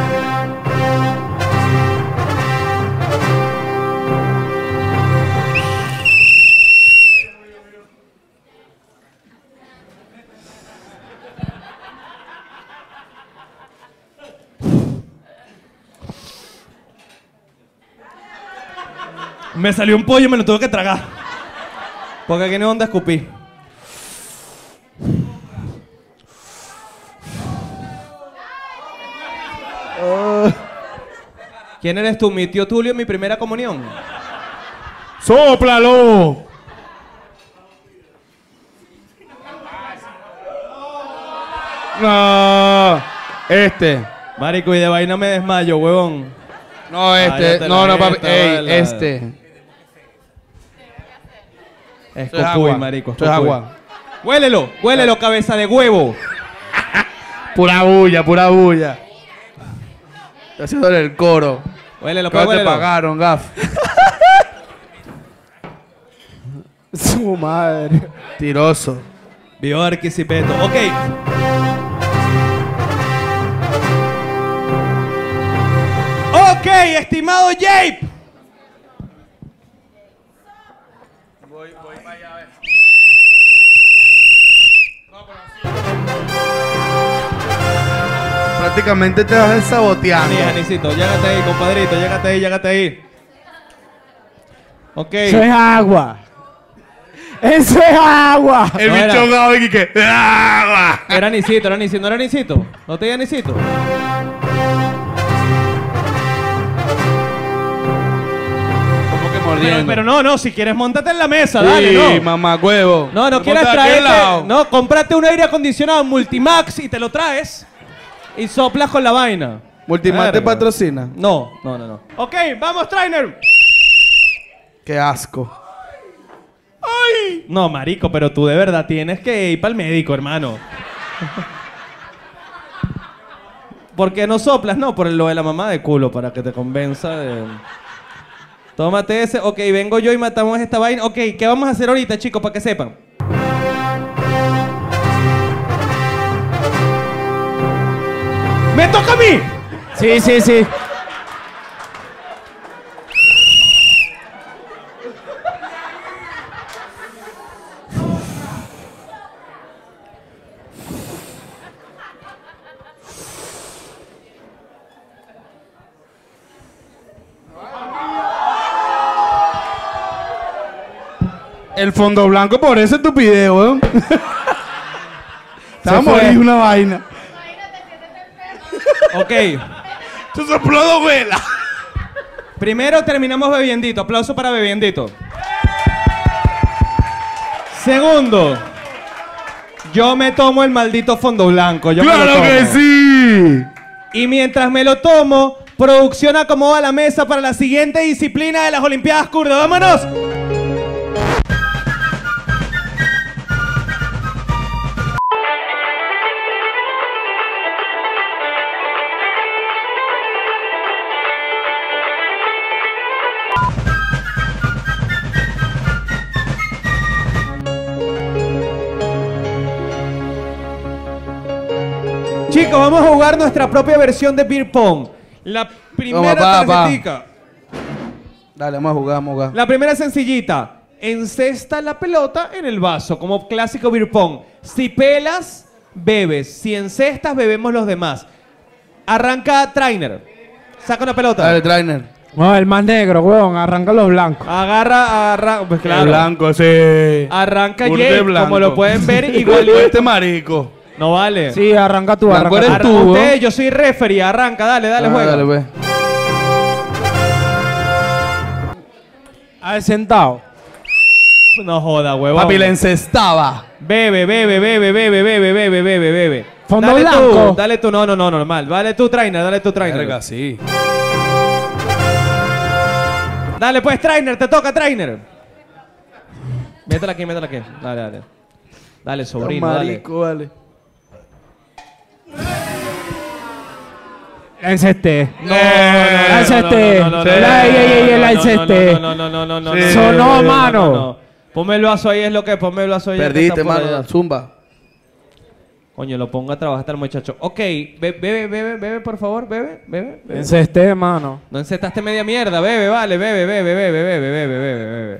A: Me salió un pollo y me lo tuve que tragar. Porque aquí no hay donde escupí. ¿Quién eres tú? Mi tío Tulio en mi primera comunión.
E: ¡Sóplalo!
B: No. Este.
A: Marico, y de vaina me desmayo, huevón.
B: No, este.
A: Cállate
B: No,
A: la
B: no, papi.
A: jeta,
B: Ey,
A: vale.
B: este.
A: Es
B: Esto es
A: cocuy,
B: agua.
A: marico.
B: Esto es
A: cocuy.
B: agua.
A: Huélelo, cabeza de huevo.
B: Pura bulla, pura bulla. Estoy haciéndole el coro.
A: Huélelo, pues,
B: ¿Cuánto te
A: huélelo.
B: pagaron, Gaf?
D: Su madre.
B: Tiroso.
A: Vio Arquisipeto. Ok. Ok, estimado Jape.
B: Prácticamente te vas saboteando.
A: Sí, Janicito, llégate ahí, compadrito, llégate ahí. Ok.
D: Eso es agua. Eso es agua.
E: El
A: No era.
E: bicho gado y que... ¡agua!
A: Era Anicito, ¿no era Anicito? ¿No te di Anicito?
B: ¿Cómo que mordiendo?
A: Pero no, si quieres montate en la mesa,
B: Sí,
A: dale, no.
B: mamá huevo.
A: No quieras
B: Ponte aquí al
A: traerte.
B: lado.
A: No, cómprate un aire acondicionado Multimax y te lo traes. Y soplas con la vaina.
B: Multimar te
A: Verga.
B: patrocina.
A: No. Ok, vamos, trainer.
B: Qué asco.
A: No, marico, pero tú de verdad tienes que ir para el médico, hermano. ¿Por qué no soplas? No, por lo de la mamá de culo, para que te convenza de... Tómate ese. Ok, vengo yo y matamos esta vaina. Ok, ¿qué vamos a hacer ahorita, chicos, para que sepan? ¡Me toca a mí!
D: Sí.
B: El fondo blanco por ese estupidez, weón. Te va a
D: fue.
B: morir una vaina.
A: Ok.
B: Se sopló dos velas.
A: Primero terminamos bebiendito. Aplauso para bebiendito. Segundo. Yo me tomo el maldito fondo blanco. Yo me lo
B: ¡Claro
A: tomo.
B: que sí!
A: Y mientras me lo tomo, producción acomoda la mesa para la siguiente disciplina de las Olimpiadas Kurdas. ¡Vámonos! Chicos, vamos a jugar nuestra propia versión de Beer Pong. La primera
B: Toma, pa.
A: tarjetica.
B: Dale, vamos a jugar, vamos a jugar.
A: La primera es sencillita. Encesta la pelota en el vaso, como clásico beer pong. Si pelas, bebes. Si encestas, bebemos los demás. Arranca Trainer. Saca una pelota.
B: Dale, trainer.
D: No, el más negro, weón. Arranca los blancos.
A: Agarra. Pues claro.
E: El blanco, sí.
A: Arranca
E: Urde
A: Jay,
E: blanco.
A: como lo pueden ver,
E: Igual
A: igual.
E: este marico.
A: No vale.
D: Sí, arranca tú,
B: Blanco
D: arranca
B: eres
D: tú.
B: tú, ¿no?
A: Usted, yo soy referee. Arranca, dale, juega.
B: Dale, pues.
D: Al sentado.
A: No joda, huevón.
B: Papi, le encestaba.
A: Bebe.
D: Fondo
A: dale
D: blanco.
A: Tú, dale tú, no, normal. Dale tú, Trainer,
B: Verga, sí.
A: Dale pues, Trainer, te toca, Trainer. Métela aquí. Dale. Dale, sobrino, dale.
B: Marico, vale.
D: La encesté.
A: No,
D: La encesté. La encesté.
A: No.
E: Sí.
D: Sonó, mano.
A: Ponme el vaso ahí, es lo que es. Ponme el vaso ahí.
B: Perdiste,
A: que está por
B: mano.
A: allá.
B: Zumba.
A: Coño, lo pongo a trabajar hasta el muchacho. Ok, bebe, por favor, bebe.
D: Encesté, mano.
A: No encestaste media mierda, bebe, vale, bebe.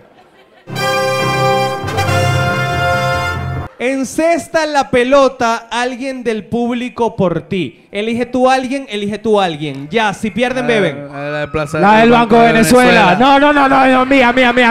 A: Encesta la pelota alguien del público por ti. Elige tú a alguien. Ya, si pierden, beben.
D: La del Banco de Venezuela. No, mía.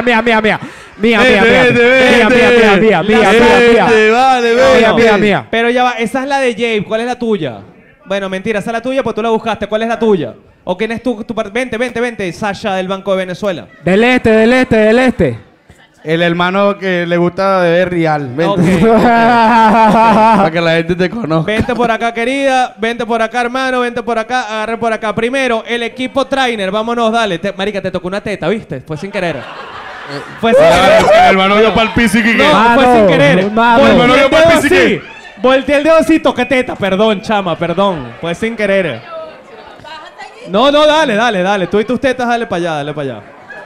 D: Mía.
A: Pero ya va, esa es la de Jabe. ¿Cuál es la tuya? Bueno, mentira, esa es la tuya, pues tú la buscaste. ¿Cuál es la tuya? ¿O quién es tu Vente, Sasha del Banco de Venezuela.
D: Del este.
B: El hermano que le gusta beber real. Vente.
A: Ok.
B: Para que la gente te conozca.
A: Vente por acá, querida. Vente por acá, hermano. Vente por acá. Agarre por acá. Primero, el equipo Trainer. Vámonos, dale. Marica, te tocó una teta, ¿viste? Fue sin querer. Fue sin querer.
E: El hermano dio pa'l piso y que
A: No,
D: Mano,
A: fue sin querer.
D: mano.
A: Volteé
E: Bueno,
A: el
E: yo
A: dedo
E: papi, sí
A: así.
E: que-
A: Volteé el dedo así, toqué teta. Perdón, chama, perdón. Fue sin querer. No, dale. Tú y tus tetas, dale para allá.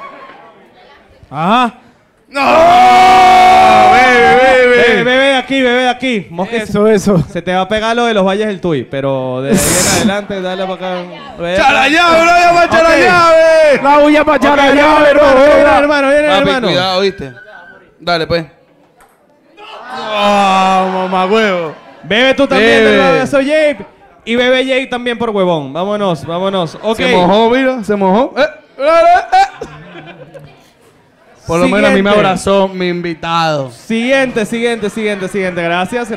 D: Ajá.
E: ¡No! Bebe.
A: Bebe de aquí. Mosque,
D: Eso.
A: se te va a pegar lo de los valles del Tuy, pero de ahí en adelante, dale para acá.
E: ¡Echa la llave, no vaya a echar la
A: Ok.
E: llave!
D: La bulla para echar la llave,
A: Viene,
B: Papi,
A: hermano.
B: cuidado, ¿viste? Dale, pues.
E: ¡Oh, mamá huevo!
A: Bebe tú también,
B: Bebe.
A: del beso Jabe. Y bebe Jabe también por huevón. Vámonos. Ok.
B: Se mojó, mira, se mojó. Por lo menos a mí me
A: Siguiente.
B: abrazó mi invitado.
A: Siguiente. Gracias.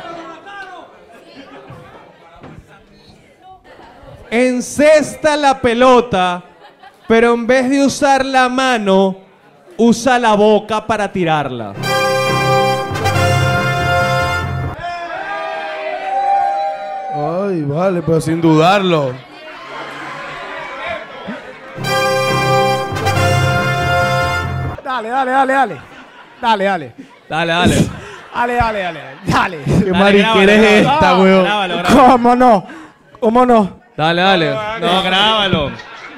A: Encesta la pelota, pero en vez de usar la mano, usa la boca para tirarla.
B: Ay, vale, pero sin dudarlo.
D: Dale.
B: Qué mariquera es esta, weón.
A: Grábalo.
D: ¿Cómo no?
A: Dale. No, grábalo.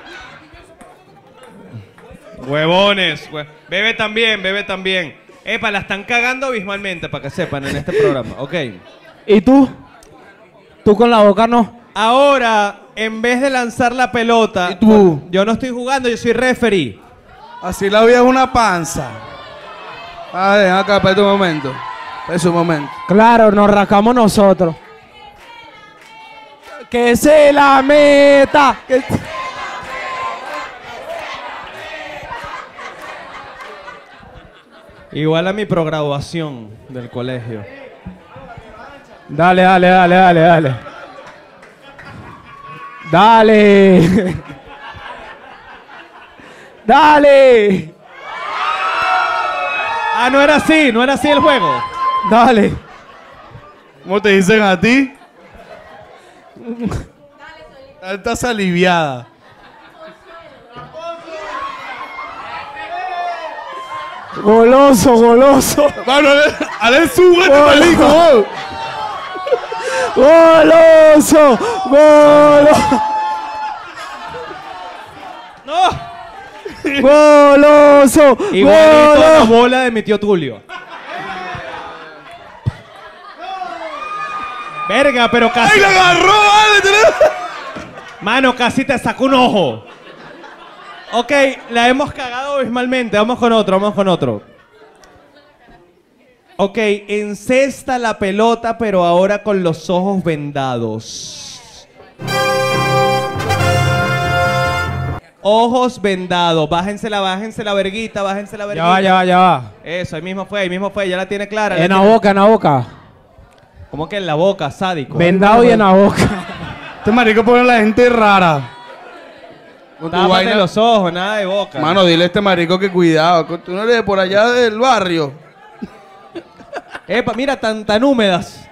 A: Huevones. Bebe también. Epa, la están cagando abismalmente, para que sepan, en este programa. Ok.
D: ¿Y tú? ¿Tú con la boca no?
A: Ahora, en vez de lanzar la pelota...
B: ¿Y tú?
A: Yo no estoy jugando, yo soy referee.
B: Así la vida es una panza. A ver, acá, espérate un momento. Es un momento.
D: Claro, nos rascamos nosotros. Que se la meta.
A: Igual a mi prograduación del colegio.
D: Dale. Dale.
A: Ah, no era así el juego.
D: Dale.
B: ¿Cómo te dicen a ti? Estás aliviada.
D: Goloso.
B: Mano, ale su este marico.
D: Goloso.
A: ¡No!
D: Goloso.
A: Igualito la bola de mi tío Tulio. Verga, pero casi...
B: ¡Ay, la agarró, vale!
A: Mano, casi te sacó un ojo. Ok, la hemos cagado abismalmente. Vamos con otro, vamos con otro. Ok, encesta la pelota, pero ahora con los ojos vendados. Ojos vendados. Bájense la verguita, bájense la verguita.
D: Ya va.
A: Eso, ahí mismo fue, ya la tiene clara.
D: En la boca.
A: ¿Cómo que en la boca, sádico?
D: Vendado y en la boca.
B: Este marico pone a la gente rara. Con tu
A: Tápate
B: vaina.
A: los ojos, nada de boca.
B: Mano, dile a este marico que cuidado. Tú no eres de por allá del barrio.
A: Epa, mira, tan húmedas.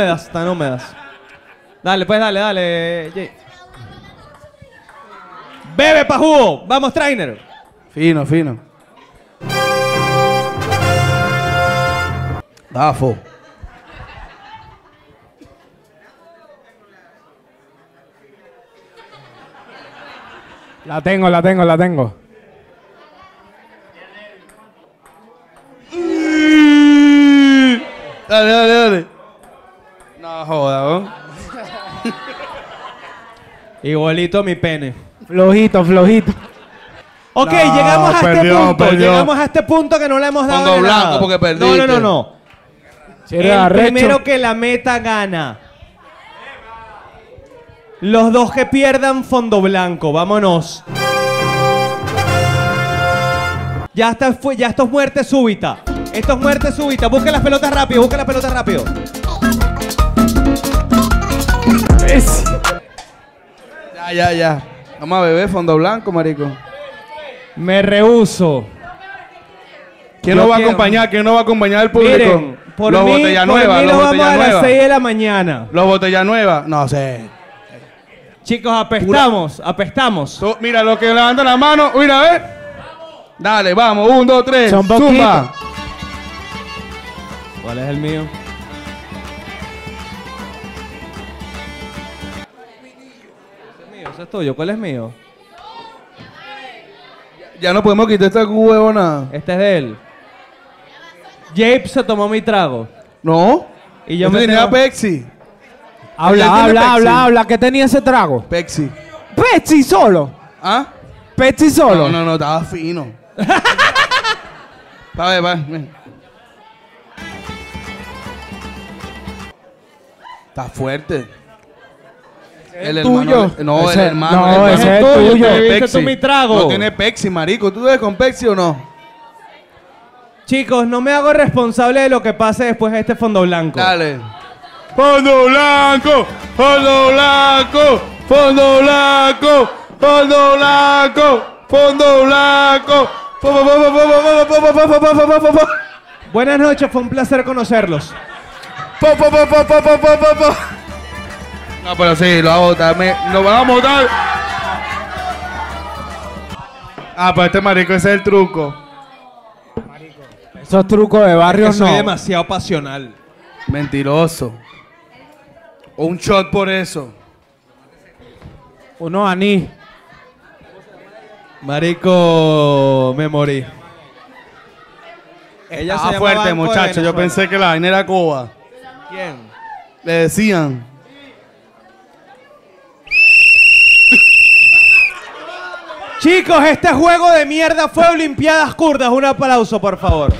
A: Dale, pues, dale. Jay. Bebe pa' jugo. Vamos, trainer.
B: Fino. Dafo.
D: La tengo.
B: Dale. No joda, ¿no?
A: Igualito a mi pene.
D: Flojito.
A: Ok,
B: No,
A: llegamos a este punto.
B: perdió.
A: Llegamos a este punto que no le hemos dado
B: Fondo
A: de
B: blanco,
A: nada.
B: porque perdiste.
A: No.
D: Si eres
A: El
D: arrecho.
A: primero que la meta gana. Los dos que pierdan, fondo blanco. Vámonos. Ya esto es muerte súbita. Busca las pelotas rápido.
B: Ya. Vamos a beber fondo blanco, marico.
A: Me rehúso.
B: ¿Quién
A: Yo
B: nos va a
A: quiero-
B: acompañar? ¿Quién nos va a acompañar al público?
A: Miren, por
B: los
A: mí
B: botella
A: los
B: nueva,
A: vamos a las 6 de la mañana.
B: Los botella nueva. No sé.
A: Chicos, apestamos.
B: Mira, los que levantan la mano, mira, a ver. Dale, vamos, 1, 2, 3.
D: Son poquitos.
B: Zumba.
A: ¿Cuál es el mío? Ese es tuyo, ¿cuál es mío?
B: Ya no podemos quitar esta huevona.
A: Este es de él. Jape se tomó mi trago.
B: No.
A: Y yo
B: Este
A: me
B: tenía
A: tengo-
B: Pepsi.
D: Habla. ¿Qué tenía ese trago?
B: Pepsi.
D: Pepsi solo.
B: ¿Ah?
D: Pepsi solo.
B: No, estaba fino. Va. Ven. Está fuerte. El
D: tuyo.
B: hermano. No,
D: Ese-
B: el hermano.
D: no,
B: el hermano.
D: ese es tuyo.
B: Tiene
A: ¿Viste
B: Pepsi.
A: tú mi trago?
B: No tiene Pepsi, marico. ¿Tú bebes con Pepsi o no?
A: Chicos, no me hago responsable de lo que pase después de este fondo blanco.
B: Dale. Fondo blanco. Fondo blanco. Fondo blanco. Fondo blanco. Fondo blanco.
A: Buenas noches, fue un placer conocerlos.
B: No, pero sí, lo va a votar. Lo van a votar. Ah, pues este marico, ese es el truco.
D: Esos trucos de barrio
A: Que soy
D: no.
A: demasiado pasional.
B: Mentiroso. Un shot por eso.
D: Uno anís.
A: Marico, me morí. Ella
B: Estaba fuerte, muchacho. Yo pensé que la vaina era coba.
A: ¿Quién?
B: Le decían.
A: Chicos, este juego de mierda fue Olimpiadas Kurdas. Un aplauso, por favor.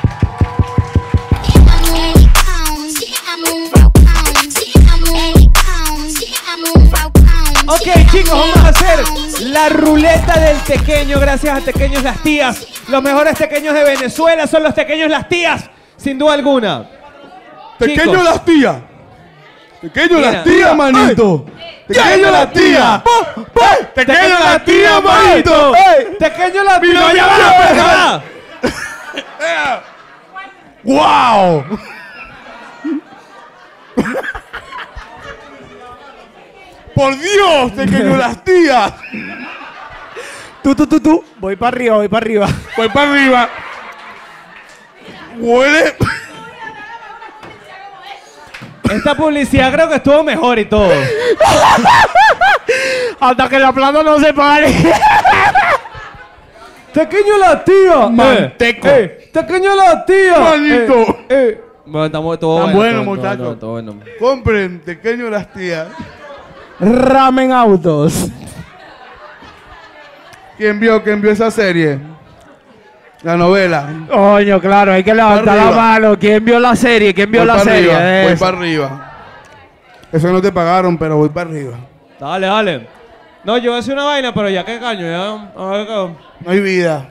A: Ok, chicos, vamos a hacer la ruleta del tequeño. Gracias a Tequeños Las Tías. Los mejores tequeños de Venezuela son los Tequeños Las Tías, sin duda alguna.
B: Pequeño
A: Chicos.
B: las tías. Pequeño
A: Mira.
B: las tías, manito. Pequeño las tías. Pequeño las tías, manito.
A: Tequeño Las Tías.
B: Mira,
A: Ya
B: mira,
A: va, ya va.
B: ¡Wow! ¡Por Dios, pequeño las tías!
D: Tú. Voy para arriba.
B: Voy para arriba. Huele.
A: Esta publicidad creo que estuvo mejor y todo.
D: Hasta que la plata no se pare.
A: Tequeño Las Tías.
B: Manteco.
A: Tequeño Las Tías.
B: Manito.
A: Bueno, estamos todo
B: Tan bueno, muchacho.
A: todo bueno.
B: Compren pequeño las tías.
D: Ramen autos.
B: ¿Quién vio esa serie? La novela.
D: Coño, claro, hay que levantar la
B: Arriba.
D: mano. ¿Quién vio la serie? ¿Quién vio
B: Voy
D: la
B: pa'
D: serie?
B: arriba, voy
D: Eso.
B: para arriba. Eso no te pagaron, pero voy para arriba.
A: Dale, dale. No, yo voy a hacer una vaina, pero ya qué caño, ya. A ver, cabrón.
B: No hay vida.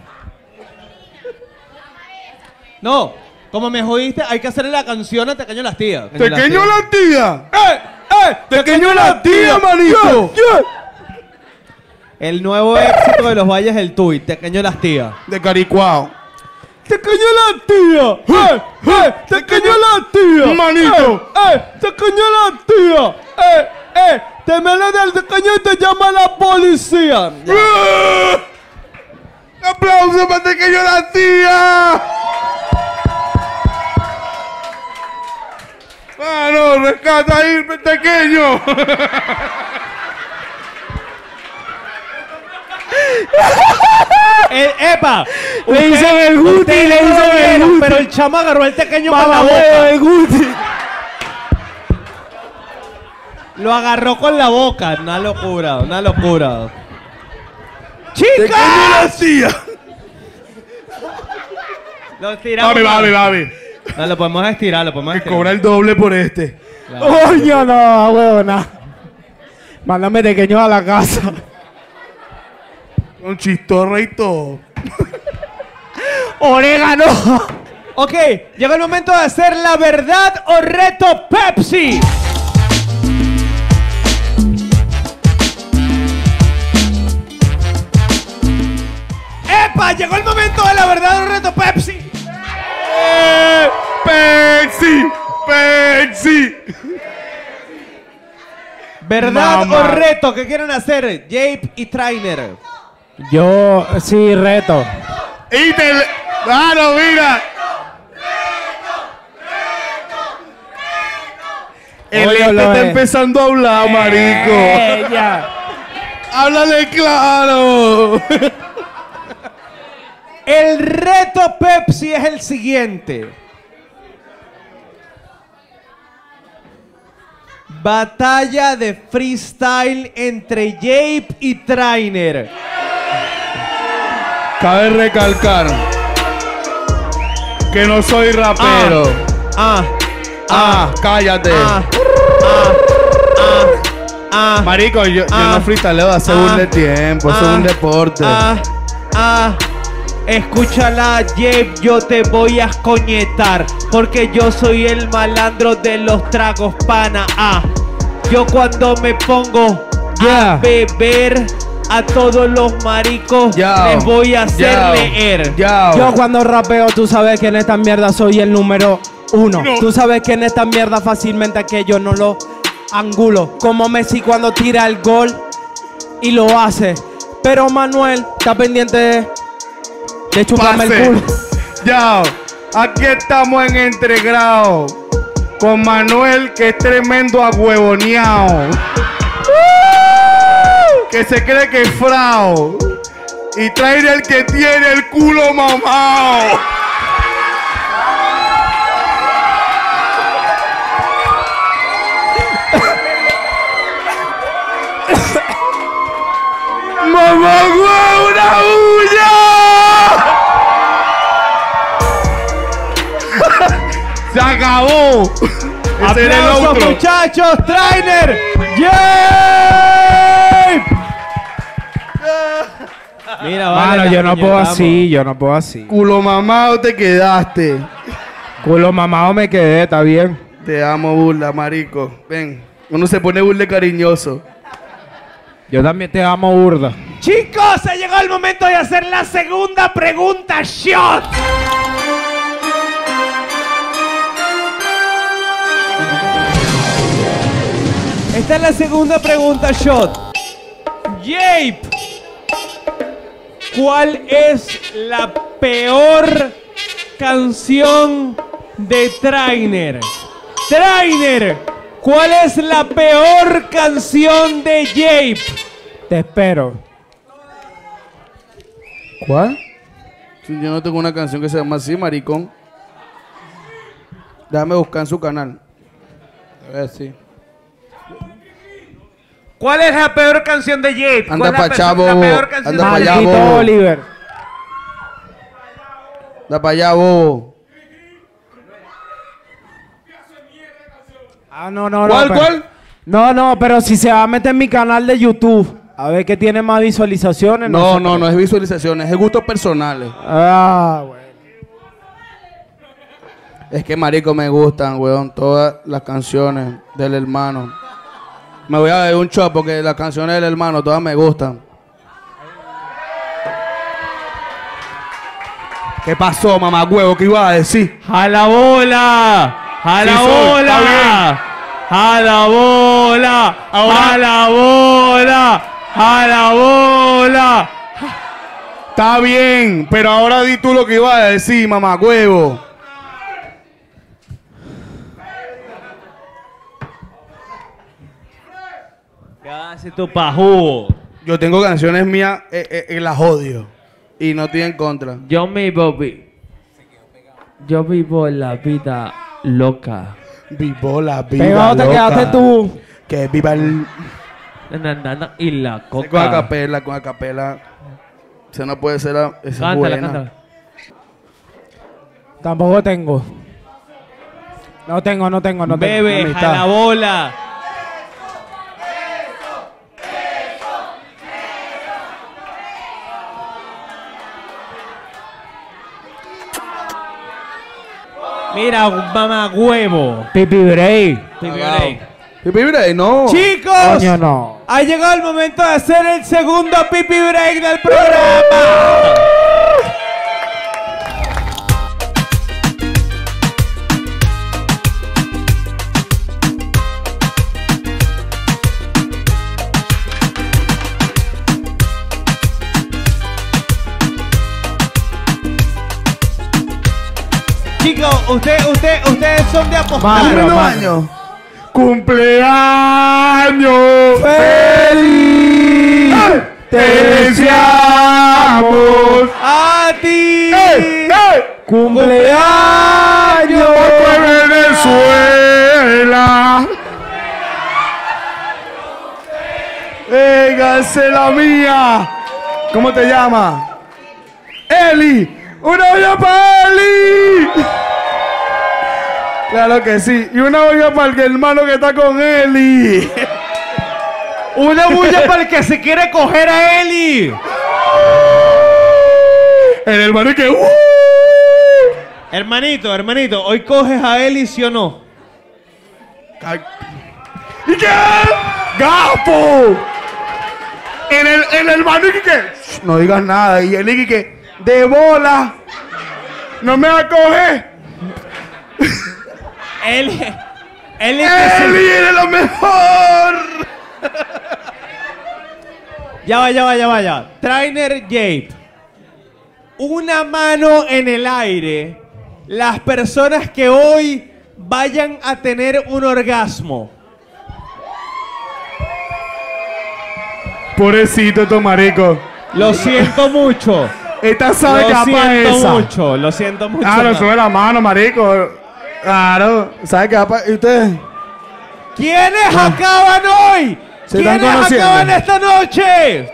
A: No, como me jodiste, hay que hacerle la canción a Tequeño Las Tías.
B: ¡Pequeño la tía!
A: ¡Tequeño
B: la tía, marico!
A: El nuevo éxito de los Valles del Tuy, Tequeño Las Tías.
B: De Caricuao.
A: ¡Tequeño la tía! ¡Tequeño la tía!
B: Manito.
A: ¡Tequeño la tía! Te me le del tequeño y te llama la policía. Ya.
B: ¡Aplausos para Pequeño la tía! ¡Ah, no! ¡Rescata ahí, pequeño!
A: ¡Epa!
D: Le dicen el Guti,
A: ustedes
D: le
A: no
D: dicen
A: lo
D: el
A: vieron,
D: Guti.
A: pero el chamo agarró el tequeño con la
D: Mamá,
A: boca.
D: el Guti.
A: Lo agarró con la boca. Una locura, una locura.
B: ¡Pequeño
A: ¡Chicas!
B: la tía!
A: Lo tiramos.
B: Babi.
A: No, lo podemos estirar, lo podemos
B: Me
A: estirar.
B: cobra el doble por este.
A: Claro.
D: Coño, no, huevona. Mándame pequeño a la casa.
B: Con chistorra y todo.
D: ¡Orégano!
A: Ok, llega el momento de hacer la verdad o reto Pepsi. ¡Epa! Llegó el momento de la verdad o reto Pepsi.
B: ¡Pepsi!
A: ¿Verdad
B: Mamá.
A: o reto? ¿Qué quieren hacer? Jape y Trainer.
D: Yo sí reto.
B: ¡Claro, mira! El
D: Oye,
B: este
D: lo
B: está
D: es.
B: empezando a hablar, marico.
D: Ya.
B: ¡Háblale claro!
A: El reto Pepsi es el siguiente. Batalla de freestyle entre Jape y Trainer.
B: Cabe recalcar que no soy rapero. Cállate. Marico, yo no freestyleo hace un de tiempo, eso es un deporte.
A: Escúchala, Jape, yo te voy a escoñetar, porque yo soy el malandro de los tragos, pana. Yo cuando me pongo a beber, a todos los maricos les voy a hacer leer.
D: Yo cuando rapeo, tú sabes que en esta mierda soy el número 1. Tú sabes que en esta mierda fácilmente que yo no lo angulo. Como Messi cuando tira el gol y lo hace. Pero Manuel está pendiente de chuparme el culo.
B: Ya, aquí estamos en Entregrado con Manuel, que es tremendo agüevoneado, que se cree que es frao, y trae el que tiene el culo mamado. ¡Mamá, güey, una bulla! ¡Se acabó! Ese era el
A: ¡Aplausos,
B: outro.
A: muchachos! ¡Trainer! ¡Jape! Mira, vale.
D: Mano,
A: la
D: yo no puedo
A: puñetamos.
D: así, yo no puedo así.
B: Culo mamado te quedaste.
D: Culo mamado me quedé, está bien.
B: Te amo, burla, marico. Ven, uno se pone burla cariñoso.
D: Yo también te amo, burda.
A: Chicos, ha llegado el momento de hacer la segunda pregunta shot. Esta es la segunda pregunta shot. Jape, ¿cuál es la peor canción de Trainer? Trainer, ¿cuál es la peor canción de Jape?
D: Te espero. ¿Cuál?
B: Si yo no tengo una canción que se llama así, maricón. Déjame buscar en su canal. A ver si.
A: ¿Cuál es la peor canción de Jade? ¿Cuál
B: Anda
A: es la
B: pa' allá,
A: la
B: bobo.
A: peor canción
B: Anda
A: de
B: pa' allá,
A: Jade?
D: Maldito
B: bobo.
D: Oliver.
B: Da para allá, bobo.
D: Ah, no, no, no.
B: ¿Cuál,
D: pero-
B: cuál?
D: No, pero si se va a meter en mi canal de YouTube, a ver qué tiene más visualizaciones.
B: No,
D: sé.
B: no, no es visualizaciones, es gustos personales.
D: Ah, bueno.
B: Es que, marico, me gustan, weón, todas las canciones del hermano. Me voy a ver un shot porque las canciones del hermano todas me gustan. ¿Qué pasó, mamá huevo? ¿Qué iba a decir?
A: ¡Jala bola! ¡Jala
B: Sí, soy,
A: bola!
B: está
A: ¡Jala bola! ¡Jala bola! ¡Jala bola!
B: Está bien, pero ahora di tú lo que iba a decir, mamá huevo.
A: ¿Qué hace tu pajú?
B: Yo tengo canciones mías y las odio. Y no estoy en contra.
A: Yo vivo la vida loca.
B: Vivo la vida
D: Pegado te
B: loca.
D: quedaste tú.
B: Que viva el...
A: Y la
B: Con
A: coca.
B: acapela. Esa no puede ser esa es
A: Cántala,
B: buena.
A: cántala.
D: Tampoco tengo. No tengo.
A: Bebe,
D: La mitad.
A: jala bola. Mira, mamá huevo.
D: Pipi break.
A: Pipi break.
B: Pipi Break, no.
A: Chicos,
D: Coño, no.
A: ha llegado el momento de hacer el segundo pipi break del programa. Chicos, ustedes son de apostar.
D: Mano, mano.
B: años.
E: ¡Cumpleaños feliz! ¡Te deseamos!
A: ¡A ti!
D: ¡Cumpleaños!
E: ¡Por Venezuela!
B: ¡Véngase la mía! ¿Cómo te llamas? ¡Eli! ¡Una olla para Eli! Claro que sí. Y una olla para el hermano que está con Eli.
A: ¡Una bulla para el que se quiere coger a Eli!
E: El hermano que...
A: Hermanito, ¿hoy coges a Eli, sí o no?
E: ¿Y qué? ¡Gapo! El hermano que...
B: No digas nada. Y Eli que... ¡De bola!
E: ¡No me va a coger!
A: Eli
B: ¡Eli eres lo mejor!
A: Ya va. Trainer Jade. Una mano en el aire. Las personas que hoy vayan a tener un orgasmo.
E: Pobrecito estos maricos.
A: Lo siento mucho.
E: Esta sabe que
A: Lo
E: va para esa.
A: lo siento mucho.
E: Claro, sube la mano, marico.
B: Claro. ¿Sabe qué va para... ¿Y ustedes?
A: ¿Quiénes acaban hoy?
B: Se están
A: ¿Quiénes
B: conociendo.
A: acaban esta noche?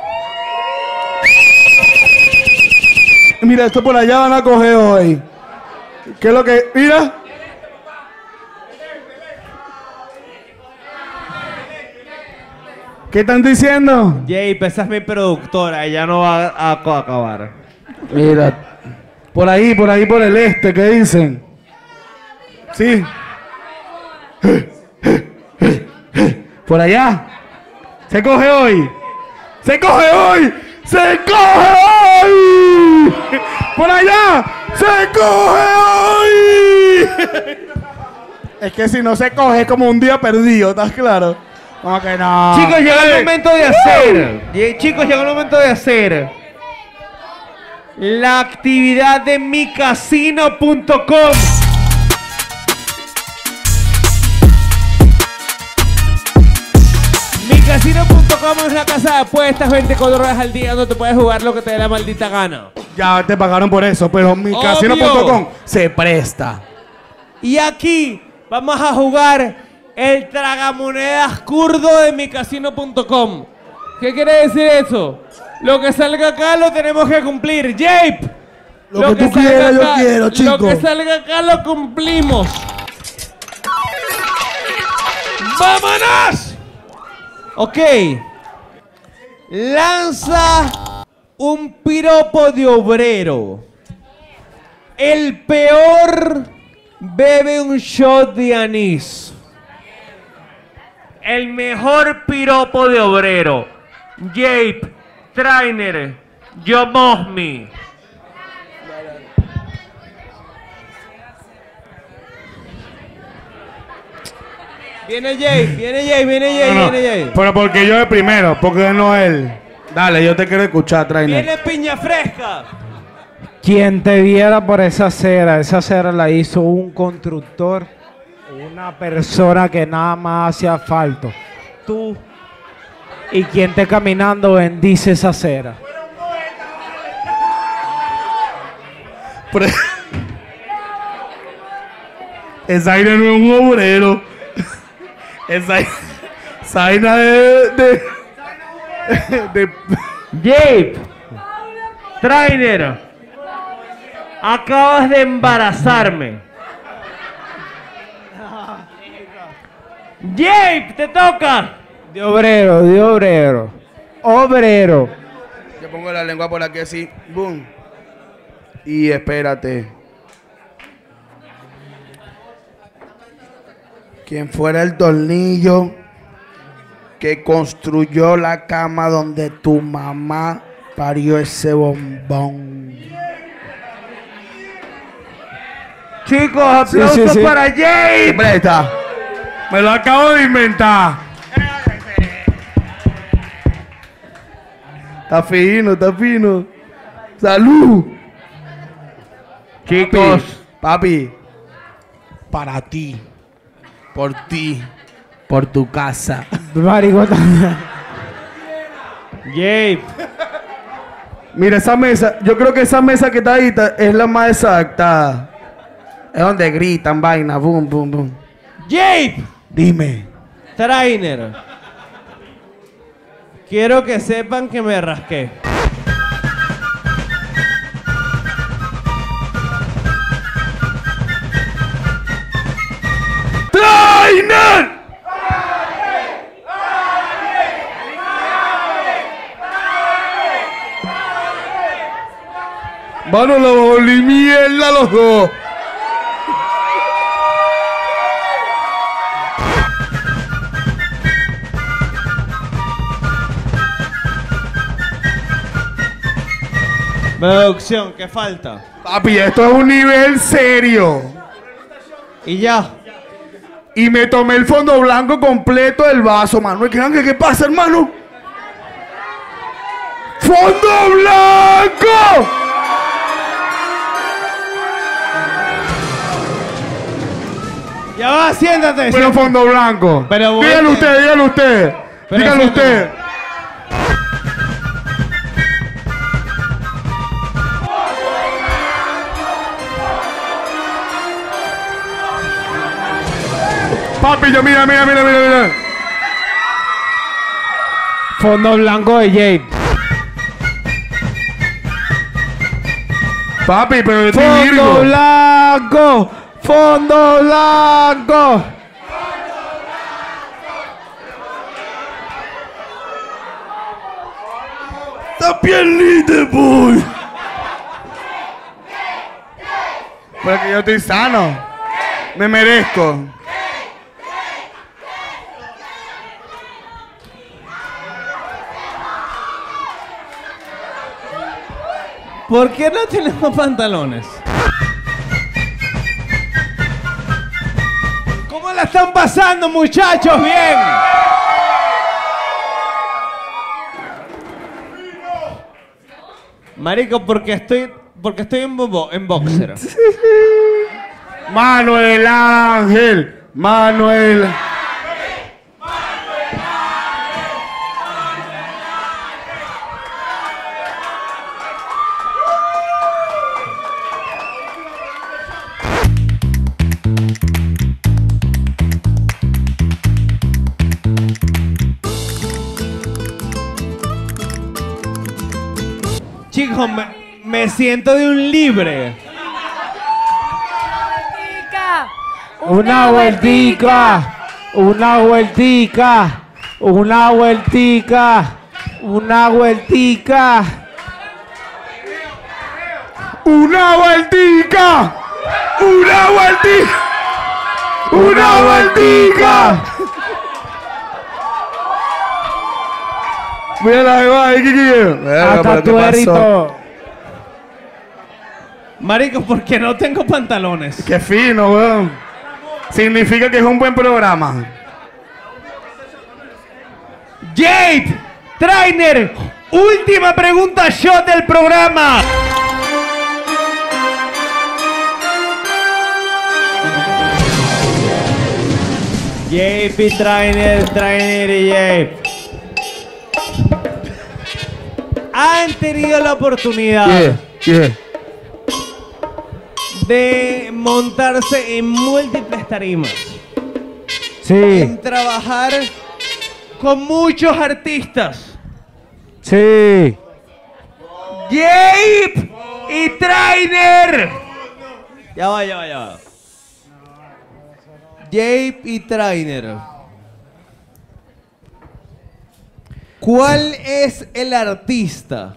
B: Mira, esto por allá van a coger hoy. ¿Qué es lo que...? Mira. ¿Qué están diciendo?
A: Jade, esa es mi productora. Ella no va a acabar.
B: Mira. Por ahí, por el este, ¿qué dicen? Sí. Por allá. Se coge hoy. Se coge hoy. Se coge hoy. Por allá. Se coge hoy. Es que si no se coge es como un día perdido, ¿estás claro? Como que no.
A: Chicos, llegó el momento de hacer. Chicos, llegó el momento de hacer la actividad de micasino.com. Micasino.com es una casa de apuestas 24 horas al día donde te puedes jugar lo que te dé la maldita gana.
B: Ya te pagaron por eso, pero micasino.com se presta.
A: Y aquí vamos a jugar el tragamonedas kurdo de micasino.com. ¿Qué quiere decir eso? Lo que salga acá lo tenemos que cumplir. Jape.
B: Lo que tú quieras, yo quiero, chico.
A: Lo que salga acá lo cumplimos. ¡Vámonos! Ok. Lanza un piropo de obrero. El peor bebe un shot de anís. El mejor piropo de obrero. Jape, Trainer, Yo Mosmi. Viene Jay, viene Jay, viene Jay,
B: No,
A: viene Jay.
B: pero porque yo de primero, porque no él. Dale, yo te quiero escuchar, Trainer.
A: Viene piña fresca.
D: Quien te viera por esa acera la hizo un constructor, una persona que nada más hacía asfalto. Tú y quien esté caminando bendice esa acera.
B: Pero- Esa vaina no es un obrero. Esa vaina de
A: Jape, Trainer, acabas de embarazarme. Jape, te toca.
D: De obrero, de obrero. Obrero.
B: Yo pongo la lengua por aquí así, boom. Y espérate. Quien fuera el tornillo que construyó la cama donde tu mamá parió ese bombón.
A: Chicos, aplausos
D: sí.
A: para Jape.
B: Siempre está. Me lo acabo de inventar. Está fino, está fino. ¡Salud!
A: Chicos,
B: Papi, para ti, por tu casa.
D: Maricota.
A: Jape,
B: Mira esa mesa, yo creo que esa mesa que está ahí es la más exacta. Es donde gritan vaina, boom, boom, boom.
A: Jape,
B: Dime.
A: Trainer. Quiero que sepan que me rasqué.
B: ¡Trainer! Mano, la volví mierda los dos.
A: Producción, ¿qué falta?
B: Papi, esto es un nivel serio.
A: Y ya.
B: Y me tomé el fondo blanco completo del vaso, mano. ¿Qué pasa, hermano? ¡Fondo blanco!
A: Ya va, siéntate.
B: Pero fondo blanco.
A: Pero
B: dígalo
A: vuelve.
B: usted, dígalo usted.
A: Pero
B: Dígalo
A: siéntate.
B: usted. Papi, yo mira.
D: Fondo blanco de Jape.
B: Papi, pero de ti
D: Fondo
B: Virgo.
D: blanco. Fondo blanco.
B: ¡Está piernita, boy! Porque yo estoy sano. Me merezco.
A: ¿Por qué no tenemos pantalones? ¿Cómo la están pasando, muchachos? Bien. Marico, porque estoy en boxer.
B: Manuel Ángel. Manuel.
A: Marico, me siento de un libre.
D: Una vueltica, una vueltica, una vueltica, una vueltica.
B: Una vueltica. Una vueltica. Una vueltica. Mira la jeva ahí, Kiki.
D: Hasta tu erito.
A: Marico, porque no tengo pantalones.
B: Qué fino, weón. Significa que es un buen programa.
A: Jade Trainer, última pregunta shot del programa. JP Trainer y Jade han tenido la oportunidad de montarse en múltiples tarimas, en trabajar con muchos artistas.
D: Sí.
A: Jade y Trainer. Ya va. Jade y Trainer. ¿Cuál es el artista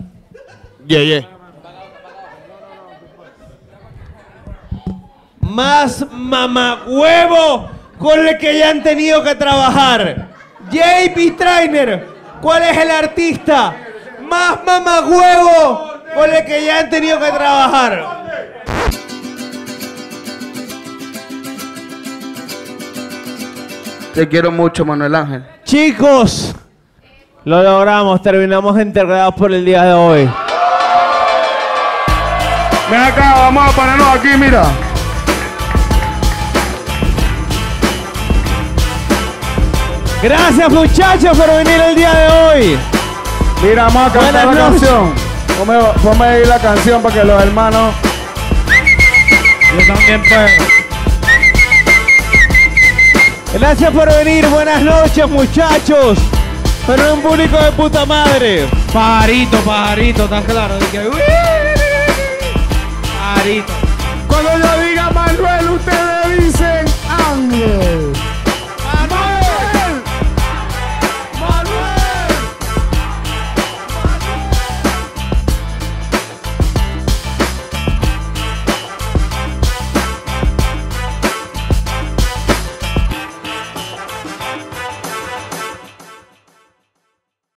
A: más mamagüevo con el que ya han tenido que trabajar? JP Trainer, ¿cuál es el artista más mamagüevo con el que ya han tenido que trabajar?
B: Te quiero mucho, Manuel Ángel.
A: Chicos, lo logramos, terminamos integrados por el día de hoy.
B: Ven acá, vamos a pararnos aquí, mira.
A: Gracias, muchachos, por venir el día de hoy.
B: Mira, vamos a cantar
A: Buenas
B: la
A: noches.
B: canción. Ponme ahí la canción para que los hermanos...
D: Yo también puedo.
A: Gracias por venir, buenas noches, muchachos. Pero un público de puta madre.
D: Pajarito, está claro. De que... Pajarito.
A: Cuando yo